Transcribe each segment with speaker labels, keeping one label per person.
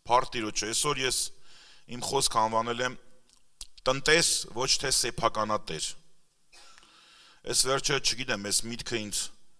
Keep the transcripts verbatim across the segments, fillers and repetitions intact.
Speaker 1: Փարտիրոջ այսօր ես իմ խոսքը անվանել եմ տնտես ոչ թե սեփականատեր։ Այս վերջը չգիտեմ, այս միտքը ինձ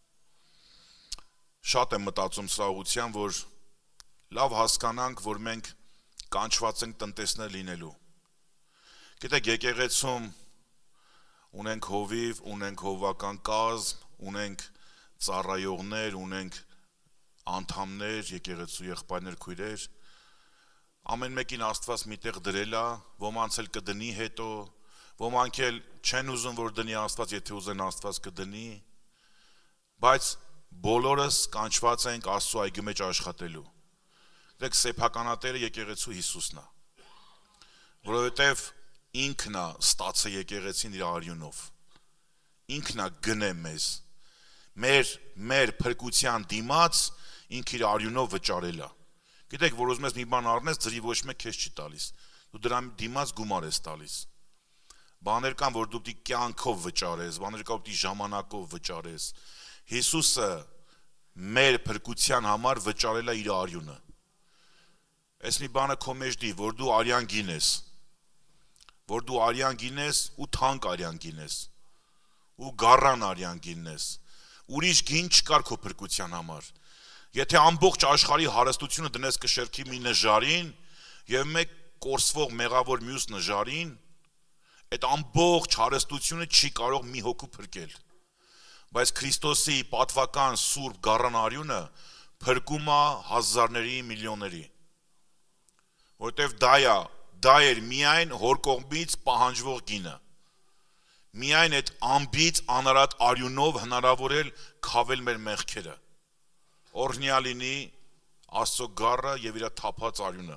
Speaker 1: շատ եմ մտածում սրա ուղղությամբ, որ լավ հասկանանք, որ մենք կանչված ենք տնտեսներ լինելու։ Գիտեք, եկեղեցում ունենք հովիվ, ունենք հովվական կազմ, ունենք ծառայողներ, ունենք անդամներ, եկեղեցու եղբայրներ, քույրեր, ամեն մեկին Աստված միտեղ դրել է, ոմանց էլ կդնի հետո, ոմանք էլ չեն ուզում, որ դնի Աստված, եթե ուզեն Աստված կդնի, բայց բոլորս կանչված ենք Աստծո այգու մեջ աշխատելու։ Դեք սեփականատերը եկեղեցու Հիսուսն է, որովհետև ինքն է ստացել եկեղեցին իր արյունով, ինքն է գնել մեզ, մեր, մեր փրկության դիմաց ինք իր արյունով վճարել է։ Գիտեք, որ ուզում ես մի բան առնես, ձրի ոչ մեկ քեզ չի տալիս, դու դրա դիմաց գումար ես տալիս։ Բաներ կան, որ դու պիտի կյանքով վճարես, բաներ կան, որ պիտի ժամանակով վճարես։ Հիսուսը մեր փրկության համար վճարել է իր արյունը։ Այս մի բանը քո մեջ դի, որ դու արյան գինես, որ դու արյան գինես ու թանկ արյան գինես, ու գառան արյան գինես, ուրիշ գին չկար քո փրկության համար։ Եթե ամբողջ աշխարհի հարստությունը դնես կշերքի մի նժարին եւ մեկ կորսվող մեղավոր մյուս նժարին, այդ ամբողջ հարստությունը չի կարող մի հոգու փրկել։ Բայց Քրիստոսի պատվական սուրբ գառան արյունը փրկում է հազարների, միլիոնների։ Որտեվ դա է, դա էր միայն հոր կողմից պահանջվող գինը։ Միայն այդ ամբից անարատ արյունով հնարավոր է քավել մեր մեղքերը։ Օրհնյա լինի Աստծո գառը եւ իր թափած արյունը։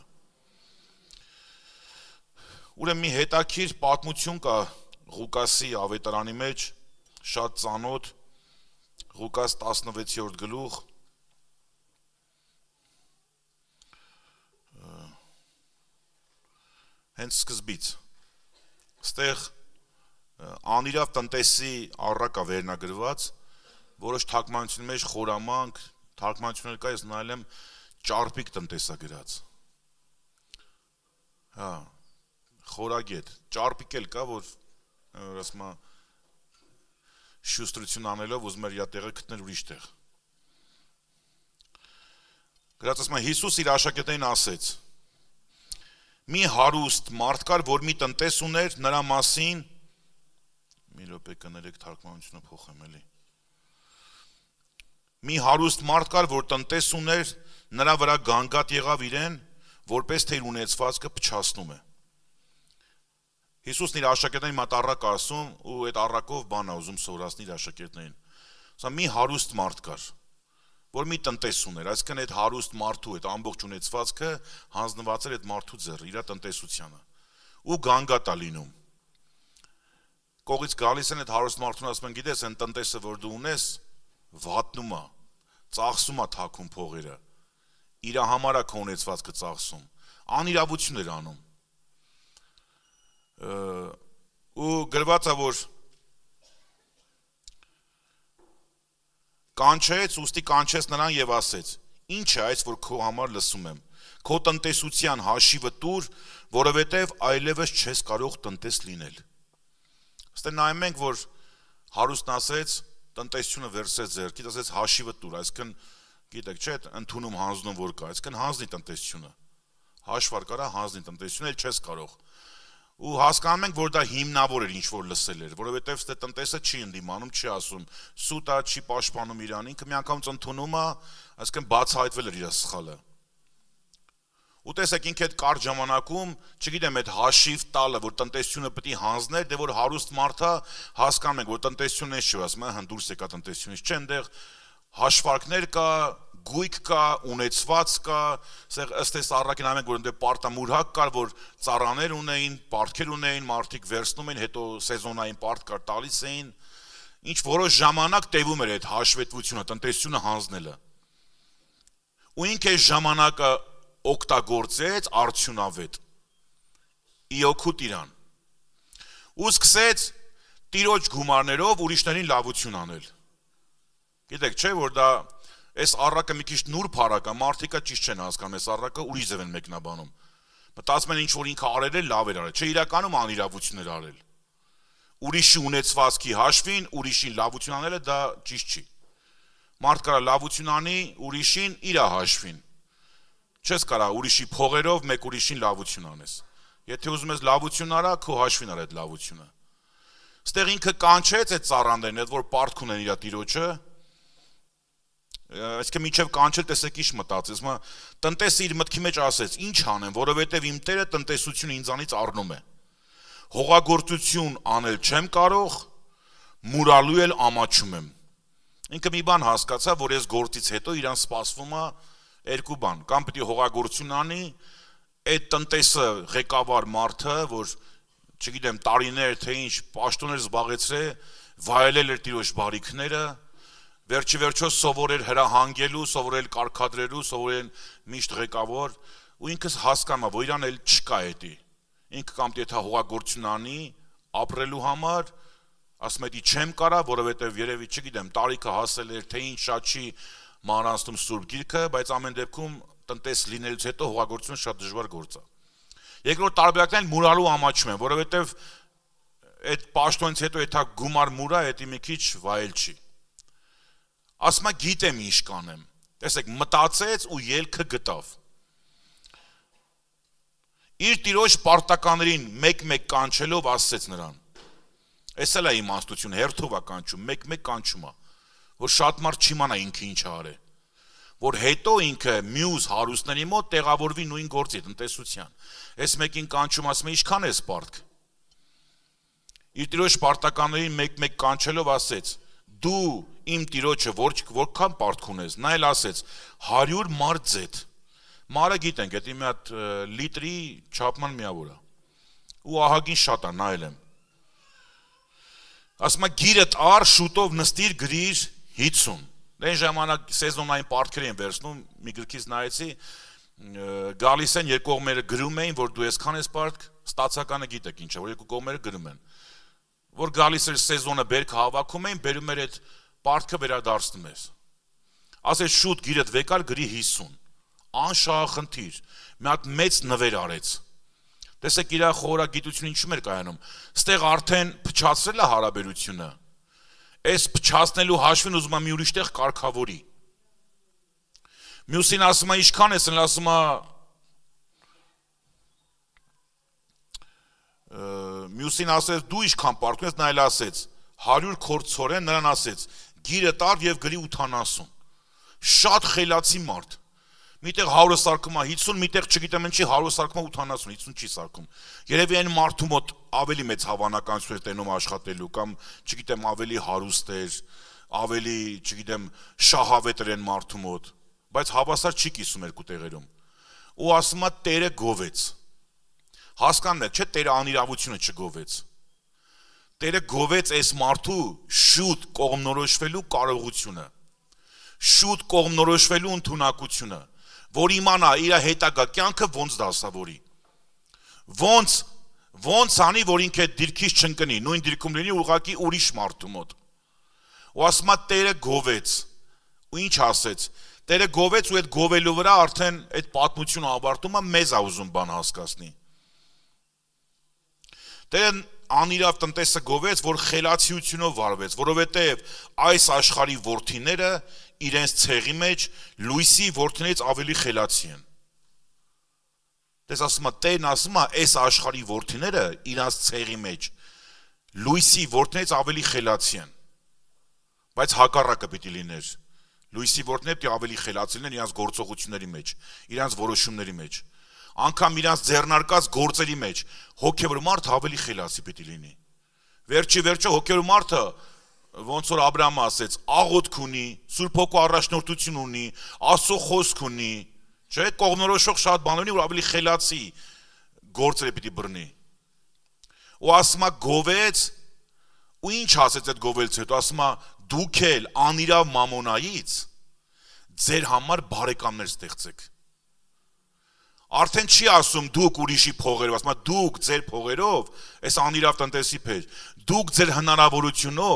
Speaker 1: Ուրեմն մի հետաքրքիր պատմություն կա Ղուկասի ավետարանի մեջ, շատ ծանոթ, Ղուկաս տասնվեցերորդ գլուխ, հենց սկզբից։ Ստեղ անիրավ տնտեսի առակա վերնագրված, որոշ թարգմանությունների մեջ խորամանկ, թարգմանություններ կա, ես նայել եմ ճարպիկ տնտեսագրած։ Հա, խորագետ, ճարպիկ էլ կա, որ ասում է շուստրություն անելով ուզում էր իր տեղը գտնել ուրիշ տեղ։ Գրած ասում է Հիսուս իր աշակերտներին ասեց. մի հարուստ մարդ կար, որ մի տնտես ուներ, նրա մասին մի րոպե կներեք թարգմանությունը փոխեմ էլի։ Մի հարուստ մարդ կար, որ տնտես ուներ, նրա վրա գանգատ եղավ իրեն, որպես թե իր ունեցվածքը փչացնում է։ Հիսուսն իր աշակերտներին մոտ առակ ասում ու այդ առակով բան է ուզում սովորացնել իր աշակերտներին։ Սա մի հարուստ մարդ կար, որ մի տնտես ուներ, այսինքն այդ հարուստ մարդու այդ ամբողջ ունեցվածքը հանձնված էր այդ մարդու ձեռը, իր տնտեսությանը։ Ու գանգատ է լինում։ Կողից գալիս են այդ հարուստ մարդուն ասում են, գիտես, այն տնտեսը, որ դու ունես, վատնում է, ծախսում է թաքուն փողերը, իր համար է քո ունեցվածքը ծախսում, անիրավություն էր անում։ Ու գրված է, որ կանչեց, ուստի կանչեց նրան եւ ասեց. ինչ է այս, որ քո համար լսում եմ, քո տնտեսության հաշիվը տուր, որովհետեւ այլևս չես կարող տնտես լինել։ Ստե նայում ենք, որ հարուստն ասեց, տնտեսությունը վերցրեց ձեռքից, ասեց հաշիվը տուր, այսինքն գիտեք, չէ, ընդունում հանձնում որ կա, այսինքն հանձնի տնտեսությունը։ Հաշվար կարա հանձնի տնտեսությունը, էլ չես կարող։ Ու հասկանում ենք, որ դա հիմնավոր էր ինչ որ լսել էր, որովհետև ստե տնտեսը չի ընդդիմանում, չի ասում, սուտ է, չի պաշտպանում իրան, ինքը միանգամից ընդունում է, այսինքն բացահայտվել էր իր սխալը։ Ու տեսեք, ինքը այդ կարճ ժամանակում, չգիտեմ, այդ հաշիվ տալը, որ տնտեսությունը պետք է հանձներ, դե որ հարուստ մարդը հասկանում ենք, որ տնտեսությունն էս չի, ասում է, հն դուրս եկա տնտեսությունից, չէ, այնտեղ հաշվարկներ կա, գույք կա, ունեցված կա, ըստ էս առաքին նայում ենք, որ այնտեղ պարտամուրհակ կար, որ ծառաներ ունեին, պարտքեր ունեին, մարդիկ վերցնում էին, հետո սեզոնային պարտ կար տալիս էին, ինչ որոշ ժամանակ տևում էր այդ հաշվետվությունը, տնտեսությունը հանձնելը։ Ու ինքը այս ժամանակը օգտագործեց արդյունավետ, ի օգուտ իրան, ու սկսեց տիրոջ գումարներով ուրիշներին լավություն անել։ Գիտեք, չէ, որ դա Այս առակը մի քիչ նուրբ առակ է, մարդիկը ճիշտ չեն հասկանում, այս առակը ուրիշ ձև են մեկնաբանում։ Մտածում են ինչ որ ինքը արել է, լավ էր արել, չէ իրականում անիրավություններ արել։ Ուրիշի ունեցվածքի հաշվին, ուրիշին լավություն անելը դա ճիշտ չի։ Մարդ կարա լավություն անի ուրիշին իր հաշվին։ Չես կարա ուրիշի փողերով մեկ ուրիշին լավություն անես։ Եթե ուզում ես լավություն արա, քո հաշվին արա այդ լավությունը։ Ստեղ ինքը կանչեց այդ ծառաներն, այդ որ պարտք ունեն իր տիրոջը, այսինքն մինչև կանչել տեսեք ինչ մտածեց, մա տնտեսը իր մտքի մեջ ասեց, ինչ անեմ, որովհետև իմ Տերը տնտեսությունը ինձանից առնում է։ Հողագործություն անել չեմ կարող, մուրալու էլ ամաչում եմ։ Ինքը մի բան հասկացա, որ ես գործից հետո իրան սպասվում է երկու բան, կամ պետք է հողագործություն անի, այդ տնտեսը ղեկավար մարդը, որ չգիտեմ տարիներ թե ինչ պաշտոններ զբաղեցրե, վայելել էր տիրոջ բարիքները, վերջի վերջո սովորել հրահանգելու, սովորել կարգադրելու, սովորել միշտ ղեկավոր, ու ինքս հասկանում եմ, որ իրան էլ չկա էդի։ Ինքը կամ եթե հողագործություն անի, ապրելու համար, ասում է չեմ կարա, որովհետև երևի չգիտեմ, տարիքը հասել էր, թե ինչ շատ չի մանրացնում Սուրբ Գիրքը, բայց ամեն դեպքում տնտես լինելուց հետո հողագործությունը շատ դժվար գործ է։ Երկրորդ տարբերակն էլ մուրալու ամաչում են, որովհետև այդ պաշտոնից հետո եթե գումար մուրա, դա մի քիչ վայել չի։ Ասում է գիտեմ ինչ կանեմ։ Տեսեք, մտածեց ու ելքը գտավ։ Իր տիրոջ պարտականներին մեկ-մեկ կանչելով ասեց նրան։ Էս էլ է իմաստություն, հերթով է կանչում, մեկ-մեկ կանչում է, որ շատ մարդ չիմանա ինքը ինչ արե, որ հետո ինքը մյուս հարուստների մոտ տեղավորվի նույն գործի տնտեսության։ Այս մեկին կանչում ասում է ինչքան ես պարտք։ Իր տիրոջ պարտականներին մեկ-մեկ կանչելով ասեց. դու իմ տիրոջը որքան պարտք ունես, նա էլ ասեց հարյուր մար ձեթ։ Մարը գիտենք, դա մի հատ լիտրի չափման միավոր է։ Ու ահագին շատ է, նայել եմ։ Ասում է գիրդ առ, շուտով նստիր գրիր հիցուն։ Այն ժամանակ սեզոնային պարտքեր են վերցնում, մի գրքից նայեցի, գալիս են երկու կողմերը գրում էին, որ դու այսքան ես պարտք, ստացականը գիտեք ինչ է, որ երկու կողմերը գրում են։ Որ գալիս էր սեզոնը բերքը հավաքում էին, բերում էր այդ պարտքը վերադարձնում ես։ Ասեց շուտ գիրդ վեկար գրի հիսուն, անշահախնդիր, մի հատ մեծ նվեր արեց։ Տեսեք իր խորագիտությունը ինչու էր կայանում, ստեղ արդեն փչացրել է հարաբերությունը, այս փչացնելու հաշվին ուզում է մի ուրիշ տեղ կարգավորի։ Մյուսին ասում է ինչքան ես, են ասում է Մյուսին ասեց դու ինչքան պարտք ունես, նա էլ ասեց հարյուր քորձորեն, նրան ասեց գիրը տար եւ գրի ութանասուն։ Շատ խելացի մարդ։ Միտեղ հարյուրը սարքում է հիսուն, միտեղ չգիտեմ ինչի հարյուրը սարքում է ութանասուն, հիսուն չի սարքում։ Երևի այն մարդու մոտ ավելի մեծ հավանականություն է տենում աշխատելու կամ չգիտեմ ավելի հարուստ էր, ավելի չգիտեմ շահավետ էր այն մարդու մոտ, բայց հավասար չի կիսում երկու տեղերում։ Ու ասում է Տերը գովեց։ Հասկանն է, չէ՞ Տերը անիրավությունը չգովեց։ Տերը գովեց այս մարդու շուտ կողմնորոշվելու կարողությունը, շուտ կողմնորոշվելու ընդունակությունը, որ իմանա իր հետագա կյանքը ոնց դասավորի, ոնց ոնց անի, որ ինքը այդ դիրքից չընկնի, նույն դիրքում լինի ուղղակի ուրիշ մարդու մոտ։ Ու ասում է Տերը գովեց։ Ու ինչ ասեց։ Տերը գովեց ու այդ գովելու վրա արդեն այդ պատմությունը ավարտում է, մեզ է ուզում բան հասկացնի։ Տերը անիրավ տնտեսը գովեց, որ խելացիությունով վարվեց, որովհետև այս աշխարհի որդիները իրենց ցեղի մեջ լույսի որդիներից ավելի խելացի են։ Դες ասում է Տերն ասում է, այս աշխարհի որդիները իրենց ցեղի մեջ լույսի որդիներից ավելի խելացի են։ Բայց հակառակը պիտի լիներ։ Լույսի որդիները պիտի ավելի խելացի լինեն իրենց գործողությունների մեջ, իրենց որոշումների մեջ։ Անկամ իրենց ձեռնարկած գործերի մեջ հոգևոր մարդը ավելի խելացի պիտի լինի։ Վերջի վերջո հոգևոր մարդը ոնց որ Աբրահամը ասեց, աղոթք ունի, Սուրբ Հոգու առաջնորդություն ունի, Աստծո խոսք ունի, չէ՞, կողմնորոշող շատ բան ունի, որ ավելի խելացի գործերը պիտի բռնի։ Ու ասում է գովեց, ու ինչ ասեց այդ գովելուց հետո, ասում է դուք էլ անիրավ մամոնայից ձեր համար բարեկամներ ստեղծեք։ Արդեն չի ասում դուք ուրիշի փողերով, ասում է դուք ձեր փողերով, այս անիրավ տնտեսի փեր, դուք ձեր հնարավորությունով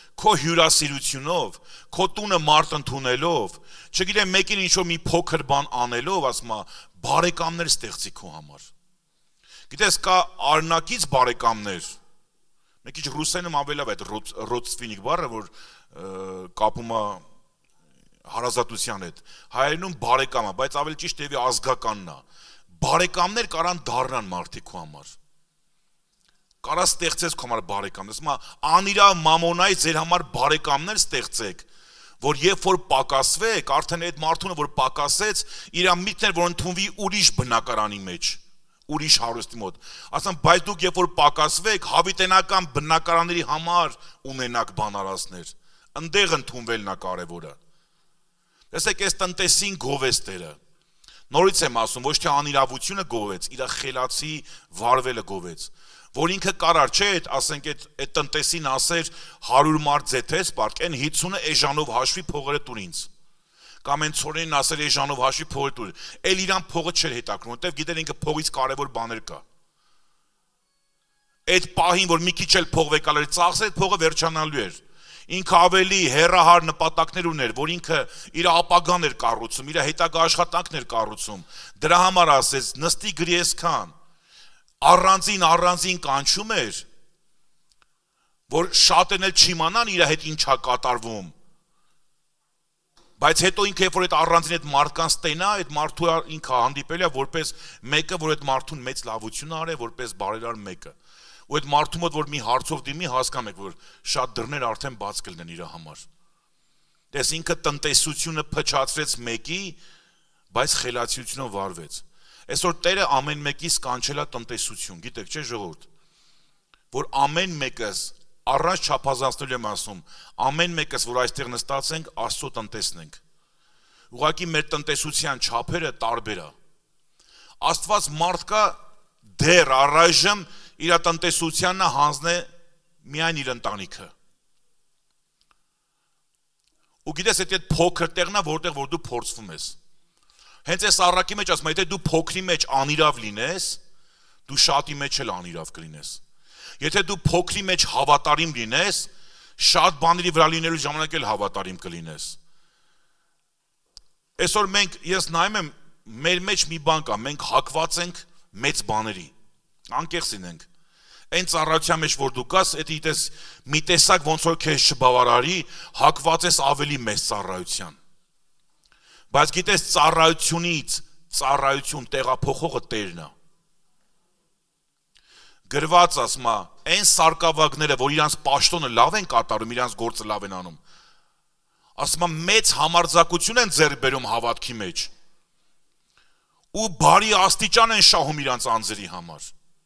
Speaker 1: քո հյուրասիրությունով, քո տունը մարդ ընդունելով, չգիտեմ մեկին ինչ-որ մի փոքր բան անելով, ասում է, բարեկամներ ստեղծի քո համար։ Գիտես, կա արնակից բարեկամներ, մեկ քիչ ռուսերենում ավելի լավ է այդ ռոդստվինիկ բառը, որ կապում է հարազատության հետ, հայերենում բարեկամ է, բայց ավելի ճիշտ եւի ազգականն է։ Բարեկամներ կարան դառնան մարդիկ քո համար։ Կարա ստեղծես քո համար բարեկամներ, ասում է, անիրավ մամոնայից ձեր համար բարեկամներ ստեղծեք, որ երբ որ պակասվեք, արդեն այդ մարդունը որ պակասեց, իր միտքն էր որ ընդունվի ուրիշ բնակարանի մեջ, ուրիշ հարուստի մոտ։ Ասում, բայց դուք երբ որ պակասվեք, հավիտենական բնակարանների համար ունենաք բանարացներ, ընդեղ ընդունվելն է կարևորը։ Տեսեք, այս տնտեսին գովեց Տերը։ Նորից եմ ասում, ոչ թե անիրավությունը գովեց, իր խելացի վարվելը գովեց, որ ինքը կարար չէ, ասենք այդ տնտեսին ասեր հարյուր մարդ ձեթես պարկ, այն հիսունը էժանով հաշվի փողերը տուր ինձ։ Կամ այն ցորենին ասեր էժանով հաշվի փողերը տուր, էլ իրան փողը չէր հետաքրում, որտեվ գիտեր ինքը փողից կարևոր բաներ կա։ Այդ պահին, որ մի քիչ էլ փող վեկալ էր ծախսել, այդ փողը վերջանալու էր։ Ինքը ավելի հեռահար նպատակներ ուներ, որ ինքը իր ապագան էր կառուցում, իր հետագա աշխատանքն էր կառուցում։ Դրա համար ասեց, նստի գրի այսքան, առանձին առանձին կանչում էր, որ շատերն էլ չիմանան իր հետ ինչա կատարվում։ Բայց հետո ինքը երբ որ այդ առանձին այդ մարդկանց տենա, այդ մարդու ինքը հանդիպել է որպես մեկը, որ այդ մարդուն մեծ լավություն արե, որպես բարերար մեկը։ Ու այդ մարդու մոտ որ մի հարցով դիմի, հասկանում եք, որ շատ դռներ արդեն բաց կլինեն իր համար։ Տես ինքը տնտեսությունը փչացրեց մեկի, բայց խելացիությունով վարվեց։ Այսօր Տերը ամեն մեկից կանչել է տնտեսություն, գիտեք, չէ՞ ժողովուրդ, որ ամեն մեկս առանց չափազանցնելու եմ ասում, ամեն մեկս, որ այստեղ նստած ենք, Աստծո տնտեսն ենք։ Ուղղակի մեր տնտեսության չափերը տարբեր է։ Աստված մարդ կա դեռ առայժմ իր տնտեսությանն հանձն է միայն իր ընտանիքը։ Ու գիտես, այդ փոքր տեղն է, որտեղ որ դու փորձվում ես։ Հենց այս առակի մեջ ասում եմ, եթե դու փոքրի մեջ անիրավ լինես, դու շատի մեջ էլ անիրավ կլինես։ Եթե դու փոքրի մեջ հավատարիմ լինես, շատ բաների վրա լինելու ժամանակ էլ հավատարիմ կլինես։ Այսօր մենք, ես նայում եմ, մեր մեջ մի բան կա, մենք հակված ենք մեծ բաների, անկեղծ լինենք։ Այն ծառայության մեջ որ դու կաս, այդ իտես մի տեսակ ոնց որ քեզ չբավարարի, հակված ես ավելի մեծ ծառայության։ Բայց գիտես ծառայությունից ծառայություն տեղափոխողը Տերն է։ Գրված ասում է, այն սարկավագները, որ իրանց պաշտոնը լավ են կատարում, իրանց գործը լավ են անում, ասում է մեծ համարձակություն են ձեռք բերում հավատքի մեջ ու բարի աստիճան են շահում իրանց անձերի համար։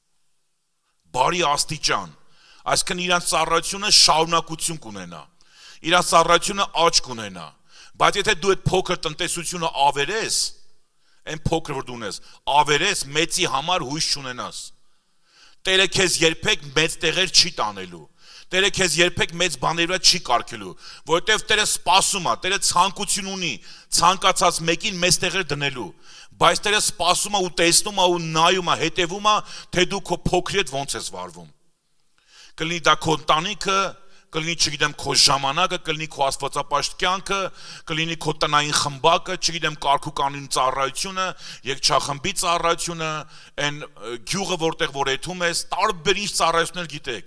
Speaker 1: Բարի աստիճան, այսինքն իրանց ծառայությունը շարունակություն կունենա, իրանց ծառայությունը աճ կունենա, բայց եթե դու այդ փոքր տնտեսությունը ավերես, այն փոքր որ դու ունես, ավերես մեծի համար հույս չունենաս։ Տերը քեզ երբեք մեծ տեղեր չի տանելու, Տերը քեզ երբեք մեծ բաների վրա չի կարգելու, որովհետև Տերը սպասում է, Տերը ցանկություն ունի, ցանկացած մեկին մեծ տեղեր դնելու, բայց Տերը սպասում է ու տեսնում է ու նայում է, հետևում է, թե դու քո փոքրի հետ ոնց ես վարվում։ Կլինի դա քո ընտանիքը, կլինի, չգիտեմ, քո ժամանակը, կլինի քո աստվածապաշտ կյանքը, կլինի քո տնային խմբակը, չգիտեմ, կարգուկանոնի ծառայությունը, եկչախմբի ծառայությունը, այն գյուղը, որտեղ որ եթում ես, տարբեր ինչ ծառայություններ գիտեք։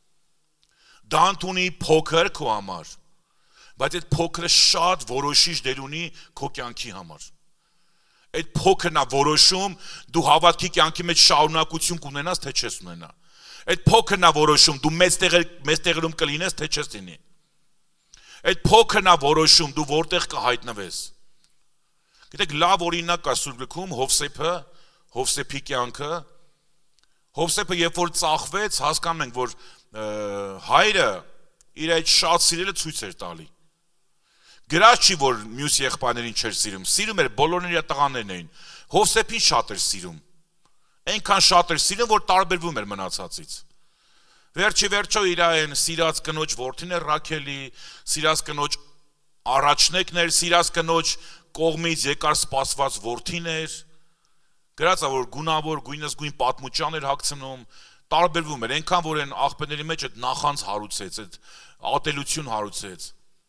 Speaker 1: Դա ընդունի փոքր քո համար, բայց այդ փոքրը շատ որոշիչ դեր ունի քո կյանքի համար։ Այդ փոքրն է որոշում դու հավատքի կյանքի մեջ շարունակություն կունենաս, թե չես ունենա։ Այդ փոքրն է որոշում դու մեծ տեղեր մեծ տեղերում կլինես, թե չես լինի։ Այդ փոքրն է որոշում դու որտեղ կհայտնվես։ Գիտեք, լավ օրինակ կա Սուրբ Գրքում Հովսեփը, Հովսեփի կյանքը։ Հովսեփը երբ որ ծախվեց, հասկանում ենք, որ հայրը իր այդ շատ սիրելը ցույց էր տալի։ Գրած չի, որ մյուս եղբայրներին չէր սիրում, սիրում էր, բոլորն իր տղաներն էին։ Հովսեփին շատ էր սիրում։ Այնքան շատ էր սիրում, որ տարբերվում էր մնացածից։ Վերջի վերջո իր այն սիրած կնոջ որդին էր Ռաքելի, սիրած կնոջ առաջնեկն էր, սիրած կնոջ կողմից եկար սպասված որդին էր։ Գրած է, որ գունավոր գույնս գույն պատմուճան էր հագցնում, տարբերվում էր, այնքան որ այն աղբերների մեջ այդ նախանց հարուցեց, այդ ատելություն հարուցեց։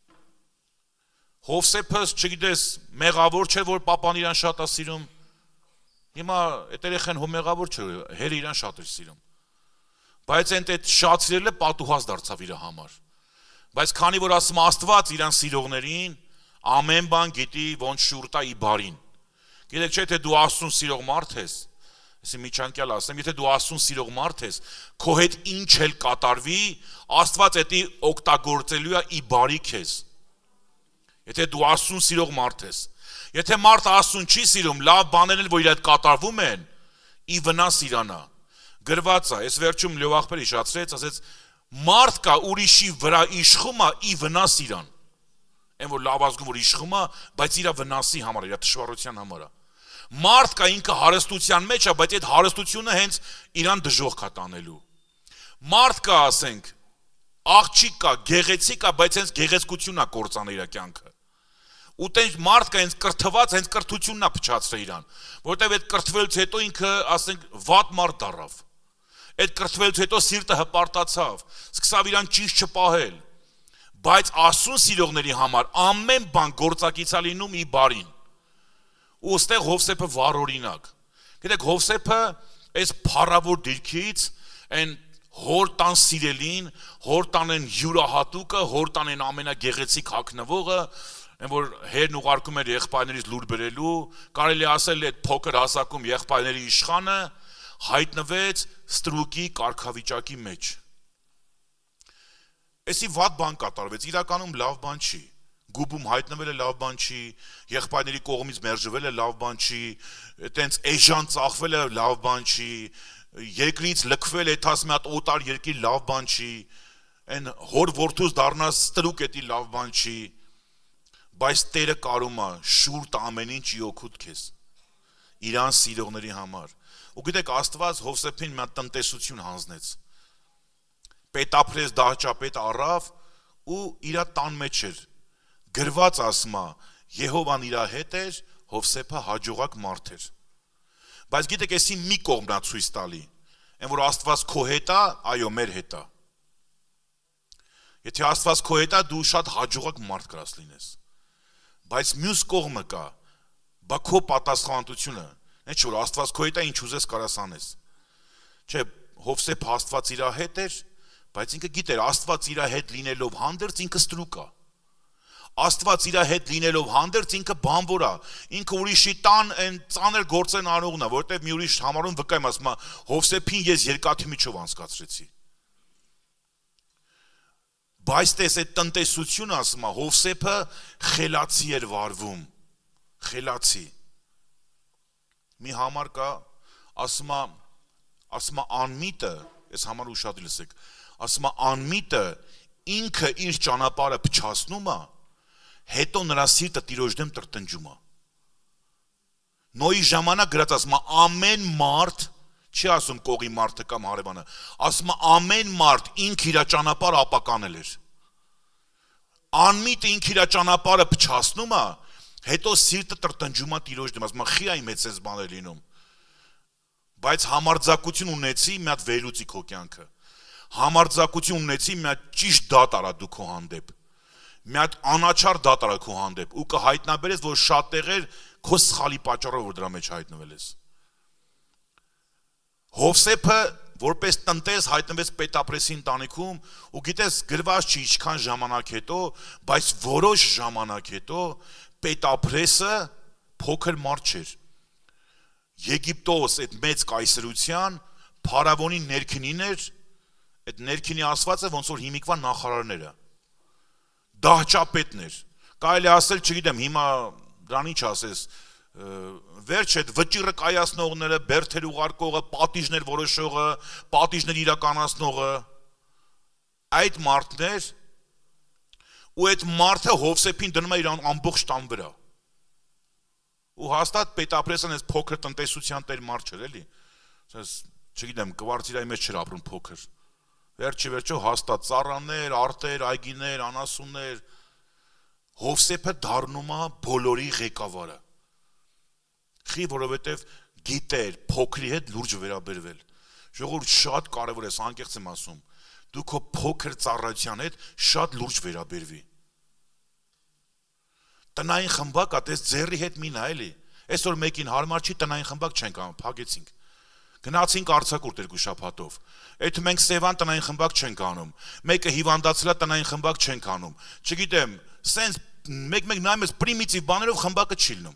Speaker 1: Հովսեփս, չգիտես, մեղավոր չէ, որ papan իրան շատ է սիրում։ Հիմա այդ երեխան հո մեղավոր չէ, հերը իրան շատ էր սիրում։ Բայց այն այդ շատ սիրելը պատուհաս դարձավ իր համար։ Բայց քանի որ ասում Աստված իրան սիրողներին ամեն բան գիտի, ոնց շուռ տա ի բարին։ Գիտեք չէ, թե դու Աստծուն սիրող մարդ ես, այսի միջանկյալ ասեմ, եթե դու Աստծուն սիրող մարդ ես, քո հետ ինչ էլ կատարվի, Աստված էդի օգտագործելու է ի բարի քեզ։ Եթե դու Աստծուն սիրող մարդ ես, եթե մարդը Աստծուն չի սիրում, լավ բաներն էլ որ իր հետ կատարվում են, ի վնաս իրանա։ Գրված է, այս վերջում Լեո աղբերը հիշացրեց, ասեց մարդ կա ուրիշի վրա իշխում է ի վնաս իրան։ Այն որ լավ ազգում որ իշխում է, բայց իր վնասի համար, իր թշվառության համար է։ Մարդ կա ինքը հարստության մեջ է, բայց այդ հարստությունը հենց իրան դժոխք է տանելու։ Մարդ կա, ասենք, աղջիկ կա, գեղեցիկ է, բայց հենց գեղեցկությունն է կործանել իր կյանքը։ Ու տենց մարդ կա հենց կրթված, հենց կրթությունն է փչացրել իրան, որտեղ այդ կրթվելուց հետո ինքը, ասենք, վատ մարդ դառավ։ Այդ կրթվելուց հետո սիրտը հպարտացավ, սկսավ իրան ճիշտ չպահել։ Բայց Աստծուն սիրողների համար ամեն բան գործակից է լինում ի բարին։ Ու այստեղ Հովսեփը վառ օրինակ։ Գիտեք, Հովսեփը այս փառավոր դիրքից այն հոր տան սիրելին, հոր տան են յուրահատուկը, հոր տան են ամենագեղեցիկ հագնվողը, այն որ հերն ուղարկում էր եղբայրներից լուր բերելու, կարելի ասել այդ փոքր հասակում եղբայրների իշխանը հայտնվեց ստրուկի կարգավիճակի մեջ։ Էսի վատ բան կատարվեց, իրականում լավ բան չի։ Գուբում հայտնվելը լավ բան չի, եղբայրների կողմից մերժվելը լավ բան չի, այտենց էժան ծախվելը լավ բան չի, երկրից լքվել էթաս մի հատ օտար երկիր լավ բան չի, այն հոր որդուս դառնաս ստրուկ էտի լավ բան չի, բայց Տերը կարում է շուռ տա ամեն ինչ ի օգուտ քեզ, իրան սիրողների համար։ Ու գիտեք, Աստված Հովսեփին մի հատ տնտեսություն հանձնեց։ Պետապրես դահճապետ առավ ու իր տան մեջ էր։ Գրված ասում է, Եհովան իր հետ էր, Հովսեփը հաջողակ մարդ էր։ Բայց գիտեք, էսի մի կողմն է ցույց տալի, այն որ Աստված քո հետ է, այո, մեր հետ է։ Եթե Աստված քո հետ է, դու շատ հաջողակ մարդ կրաս լինես։ Բայց մյուս կողմը կա, բա քո պատասխանատվությունը, ինչ որ Աստված քո հետ է, ինչ ուզես կարաս անես։ Չէ, Հովսեփը Աստված իր հետ էր, բայց ինքը գիտեր, Աստված իր հետ լինելով հանդերձ ինքը ստրուկ է։ Աստված իր հետ լինելով հանդերձ ինքը բանվոր է, ինքը ուրիշի տան այն ծանր գործեն անողն է, որտեղ մի ուրիշ համարում վկայում ասում է, Հովսեփին ես երկաթի միջով անցկացրեցի։ Բայց տես այդ տնտեսությունը ասում է, Հովսեփը խելացի էր վարվում, խելացի։ Մի համար կա, ասում է, ասում է անմիտը, այս համար ուշադիր լսեք, ասում է անմիտը ինքը իր ճանապարհը փչացնում է, հետո նրա սիրտը Տիրոջ դեմ տրտնջում է։ Նոյի ժամանակ գրած ասում է ամեն մարդ, չի ասում կողի մարդը կամ հարևանը, ասում է ամեն մարդ ինքը իր ճանապարհը ապականել էր։ Անմիտը ինքը իր ճանապարհը փչացնում է, հետո սիրտը տրտնջում է Տիրոջ դեմ, ասում է խի այ մեծ էս բաներ լինում։ Բայց համարձակություն ունեցի մի հատ վերլուծի քո կյանքը։ Համարձակություն ունեցի մի հատ ճիշտ դատ արա դու քո հանդեպ։ Մի հատ անաչառ դատ արա քո հանդեպ ու կհայտնաբերես, որ շատ տեղեր քո սխալի պատճառով որ դրա մեջ հայտնվել ես։ Հովսեփը որպես տնտես հայտնվեց Պետապրեսի ընտանիքում ու գիտես գրված չի ինչքան ժամանակ հետո, բայց որոշ ժամանակ հետո Պետապրեսը փոքր մարդ չէր։ Եգիպտոս այդ մեծ կայսրության փարավոնի ներքինին էր, այդ ներքինի ասվածը ոնց որ հիմիկվա նախարարները, դահճապետն էր, կարելի ասել, չգիտեմ, հիմա դրան ինչ ասես, վերջ այդ վճիռը կայացնողները, բերդեր ուղարկողը, պատիժներ որոշողը, պատիժներ իրականացնողը, այդ մարդներ, ու այդ մարդը Հովսեփին դնում է իր ամբողջ տան վրա։ Ու հաստատ Պետապրեսն այս փոքր տնտեսության տեր մարդ չէր, էլի։ Չգիտեմ, կվարտիրայի մեջ չէր ապրում փոքր։ Վերջի վերջո հաստատ ծառաներ, արտեր, այգիներ, անասուններ, Հովսեփը դառնում է բոլորի ղեկավարը։ Խի, որովհետև գիտեր փոքրի հետ լուրջ վերաբերվել։ Ժողովուրդ շատ կարևոր է, անկեղծ եմ ասում, դու քո փոքր ծառայության հետ շատ լուրջ վերաբերվի։ Տնային խմբակ, ատես ձեռի հետ մի նայ էլի, այսօր մեկին հարմար չի, տնային խմբակ չենք անում, փակեցինք։ Գնացինք արձակուրդ երկու շաբաթով։ Այդ մենք Սևան տնային խմբակ չենք անում։ Մեկը հիվանդացել է, տնային խմբակ չենք անում։ Չգիտեմ, սենց մեկ-մեկ նայում ես պրիմիտիվ բաներով խմբակը չի լինում։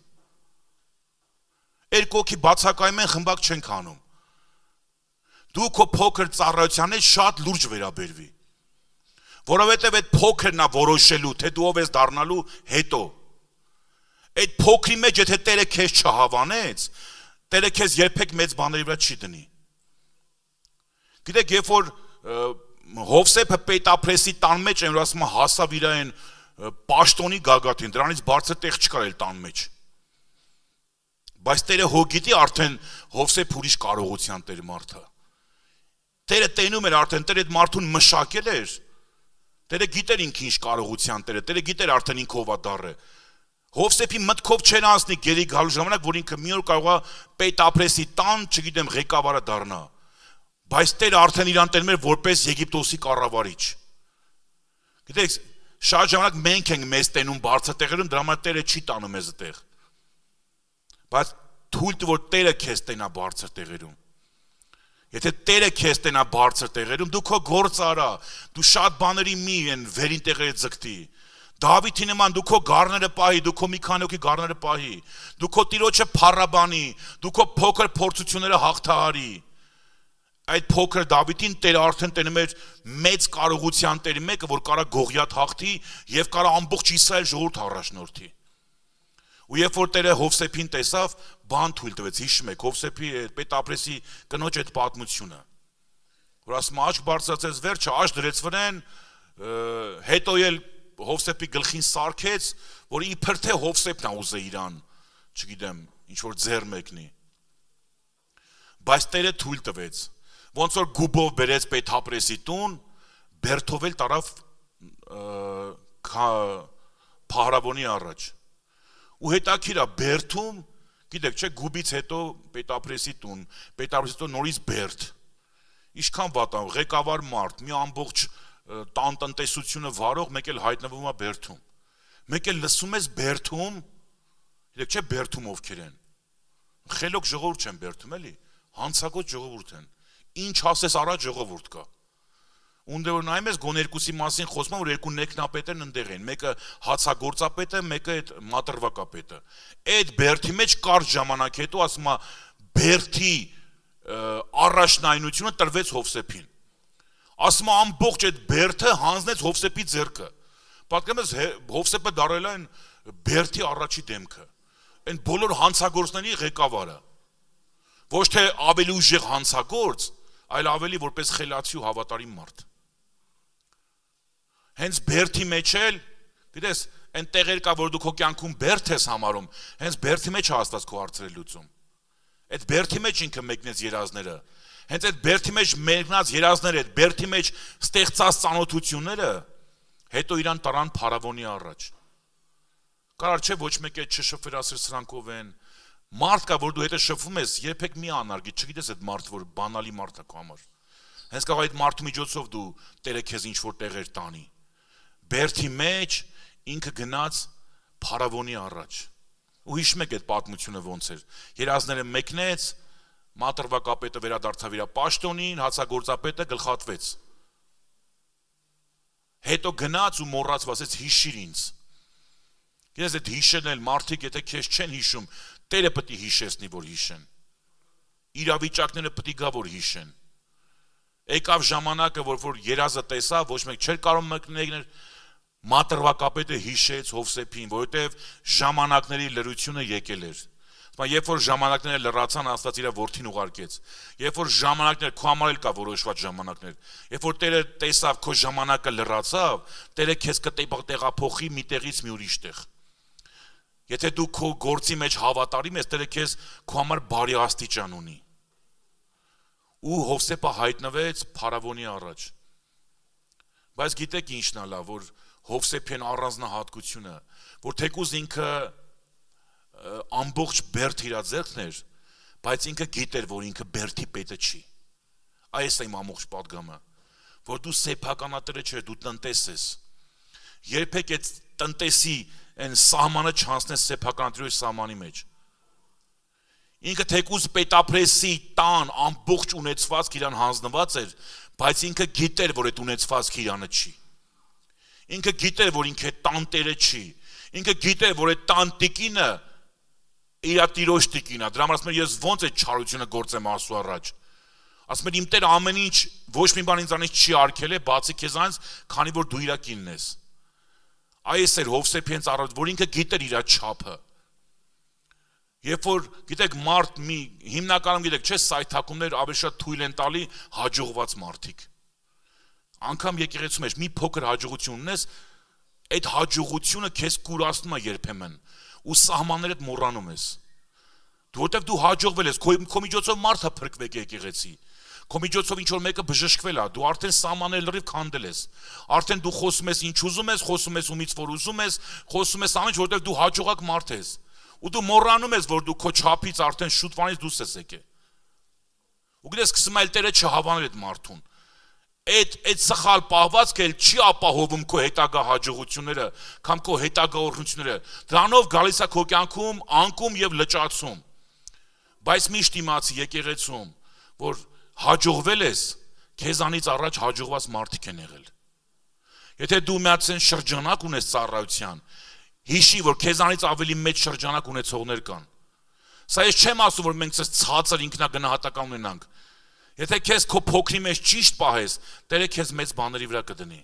Speaker 1: Երկու հոգի բացակայում են, խմբակ չենք անում։ Դու քո փոքր ծառայության հետ շատ լուրջ վերաբերվի։ Որովհետև այդ փոքրն է որոշելու, թե դու ով ես դառնալու հետո։ Այդ փոքրի մեջ եթե Տերը քեզ չհավանեց, Տերը քեզ երբեք մեծ բաների վրա չի դնի։ Գիտեք, երբ որ Հովսեփը Պետապրեսի տան մեջ են, որ ասում է հասավ իր այն պաշտոնի գագաթին, դրանից բարձր տեղ չկար էլ տան մեջ։ Բայց Տերը հո գիտի արդեն Հովսեփ ուրիշ կարողության Տեր մարդը։ Տերը տենում էր արդեն, Տերը այդ մարդուն մշակել էր։ Տերը գիտեր ինքը ինչ կարողության Տերը, Տերը գիտեր արդեն ինքը ով է դառը։ Հովսեփի մտքով չեն անցնի գերի գալու ժամանակ, որ ինքը մի օր կարող է Պետապրեսի տան, չգիտեմ, ղեկավարը դառնա։ Բայց Տերը արդեն իրան տենում էր որպես Եգիպտոսի կառավարիչ։ Գիտեք, շատ ժամանակ մենք ենք մեզ տենում բարձր տեղերում, դրա համար Տերը չի տանում մեզ այդտեղ։ Բայց թույլ տվոր Տերը քեզ տենա բարձր տեղերում։ Եթե Տերը քեզ տենա բարձր տեղերում, դու քո գործ արա, դու շատ բաների մի են վերին տեղերը ձգտի։ Դավիթի նման դու քո գառները պահի, դու քո մի քանի հոգի գառները պահի, դու քո տիրոջը փառաբանի, դու քո փոքր փորձությունները հաղթահարի։ Այդ փոքր Դավիթին Տերը արդեն տենում էր մեծ կարողության Տերի մեկը, որ կարա Գողիաթ հաղթի եւ կարա ամբողջ Իսրայել ժողովուրդ առաջնորդի։ Ու երբ որ Տերը Հովսեփին տեսավ, բան թույլ տվեց, հիշում եք, Հովսեփի Պետապրեսի կնոջ այդ պատմությունը, որ ասում աչք բարձրացեց վերջը, աչք դրեց վրան, հետո էլ Հովսեփի գլխին սարքեց, որ իբր թե Հովսեփն է ուզե իրան, չգիտեմ, ինչ որ ձեռ մեկնի։ Բայց Տերը թույլ տվեց, ոնց որ գուբով բերեց Պետապրեսի տուն, բերթով էլ տարավ փահարավոնի առաջ։ Ու հետաքրքիր է բերթում, գիտեք, չէ, գուբից հետո Պետապրեսի տուն, Պետապրեսի տուն նորից բերթ։ Ինչքան վատ է, ղեկավար մարդ, մի ամբողջ տան տնտեսությունը վարող, մեկ էլ հայտնվում է բերթում։ Մեկ էլ լսում ես բերթում, գիտեք, չէ, բերթում ովքեր են։ Խելոք ժողովուրդ չեն բերթում, էլի, հանցագոծ ժողովուրդ են։ Ինչ ասես առաջ ժողովուրդ կա։ Ունդե որ նայում ես գոն երկուսի մասին խոսում են, որ երկու նեկնապետերն ընդեղ են, մեկը հացագործապետը, մեկը այդ մատրվակապետը։ Այդ բերթի մեջ կարճ ժամանակ հետո ասում է բերթի առաջնայնությունը տրվեց Հովսեփին։ Ասում է ամբողջ այդ բերթը հանձնեց Հովսեփի ձեռքը։ Պատկերացրու ես Հովսեփը դարել այն բերթի առաջի դեմքը։ Այն բոլոր հանցագործների ղեկավարը։ Ոչ թե ավելի ուժեղ հանցագործ, այլ ավելի որպես խելացի ու հավատարիմ մարդ։ Հենց բերթի մեջ էլ, գիտես, այն տեղեր կա, որ դու քո կյանքում բերթ ես համարում, հենց բերթի մեջ է Աստված քո հարցերը լուծում։ Այդ բերթի մեջ ինքը մեկնեց երազները։ Հենց այդ բերթի մեջ մեկնած երազները, այդ բերթի մեջ ստեղծած ծանոթությունները, հետո իրան տարան փարավոնի առաջ։ Կարար չէ ոչ մեկ է չշփվերասեր սրանքով են։ Մարդ կա, որ դու հետը շփվում ես, երբեք մի անարգի, չգիտես այդ մարդ, որ բանալի մարդ է քո համար։ Հենց կարող այդ մարդու միջոցով դու Տերը քեզ ինչ որ տեղեր տանի։ Բերթի մեջ ինքը գնաց փարավոնի առաջ։ Ու հիշում եք այդ պատմությունը ոնց էր։ Երազները մեկնեց, մատրվակապետը վերադարձավ իր պաշտոնին, հացագործապետը գլխատվեց։ Հետո գնաց ու մոռաց, ասեց հիշիր ինձ։ Ես այդ հիշելն էլ մարդիկ եթե քեզ չեն հիշում, Տերը պետք է հիշեցնի, որ հիշեն։ Իրավիճակները պետք է գա, որ հիշեն։ Եկավ ժամանակը, որ որ երազը տեսավ, ոչ մեկ չէր կարող մեկնել, մատրվակապետը հիշեց Հովսեփին, որովհետև ժամանակների լրությունը եկել էր։ Երբ որ ժամանակները լրացան, Աստված իր որդին ուղարկեց։ Երբ որ ժամանակներ քո համար էլ կա որոշված ժամանակներ։ Երբ որ Տերը տեսավ քո ժամանակը լրացավ, Տերը քեզ կտեղափոխի մի տեղից մի ուրիշ տեղ։ Եթե դու քո գործի մեջ հավատարիմ ես, Տերը քեզ քո համար բարի աստիճան ունի։ Ու Հովսեփը հայտնվեց փարավոնի առաջ։ Բայց գիտեք ինչն է լավ, որ Հովսեփին առանձնահատկությունը, որ թեկուզ ինքը ամբողջ բերթ իր ձեռքն էր, բայց ինքը գիտեր, որ ինքը բերթի պետը չի։ Այս է իմ ամբողջ պատգամը, որ դու սեփականատերը չէ, դու տնտես ես։ Երբեք այդ տնտեսի այն սահմանը չանցնես սեփականատիրոջ սահմանի մեջ։ Ինքը թեկուզ պետապրեսի տան ամբողջ ունեցվածք իրան հանձնված էր, բայց ինքը գիտեր, որ այդ ունեցվածքը իրանը չի։ Ինքը գիտեր, որ ինքը տան տերը չի։ Ինքը գիտեր, որ այդ տան տիկինը իր տիրոջ տիկինն է։ Դրա համար ասում եմ, ես ոնց այդ չարությունը գործեմ Աստծո առաջ։ Ասում եմ, իմ Տերը ամեն ինչ ոչ մի բան ինձանից չի արգել է, բացի քեզանից, քանի որ դու իր կինն ես։ Այս էր Հովսեփի հենց առավոտ, որ ինքը գիտեր իր չափը։ Երբ որ գիտեք մարդ մի հիմնականում գիտեք, չէ, սայթակումներ ավելի շատ թույլ են տալի հաջողված մարդիկ։ Անկամ եկեղեցու մեջ մի փոքր հաջողություն ունես, այդ հաջողությունը քեզ կուրացնում է երբեմն ու սահմաններդ մոռանում ես։ Դու որտեվ դու հաջողվել ես, քո, քո միջոցով մարդը փրկվեք եկեղեցի։ Քո միջոցով ինչ որ մեկը բժշկվել է, դու արդեն սահմաններ լրիվ քանդել ես։ Արդեն դու խոսում ես ինչ ուզում ես, խոսում ես ումից որ ուզում ես, խոսում ես ամեն ինչ, որտեվ դու հաջողակ մարդ ես։ Ու դու մոռանում ես, որ դու քո չափից արդեն շուտվանից դուրս ես եկել։ Ու գիտես սկսում այլ Տերը չհավանել այդ մարդուն։ Այդ այդ սխալ պահվածքը էլ չի ապահովում քո հետագա հաջողությունները, կամ քո հետագա օրհնությունները։ Դրանով գալիս է քո կյանքում անկում եւ լճացում։ Բայց միշտ իմացի եկեղեցում, որ հաջողվել ես, քեզանից առաջ հաջողված մարդիկ են եղել։ Եթե դու մի հատ շրջանակ ունես ծառայության, հիշի, որ քեզանից ավելի մեծ շրջանակ ունեցողներ կան։ Սա ես չեմ ասում, որ մենք ցածր ինքնագնահատական ունենանք։ Եթե քեզ քո փոքրի մեջ ճիշտ պահես, Տերը քեզ մեծ բաների վրա կդնի։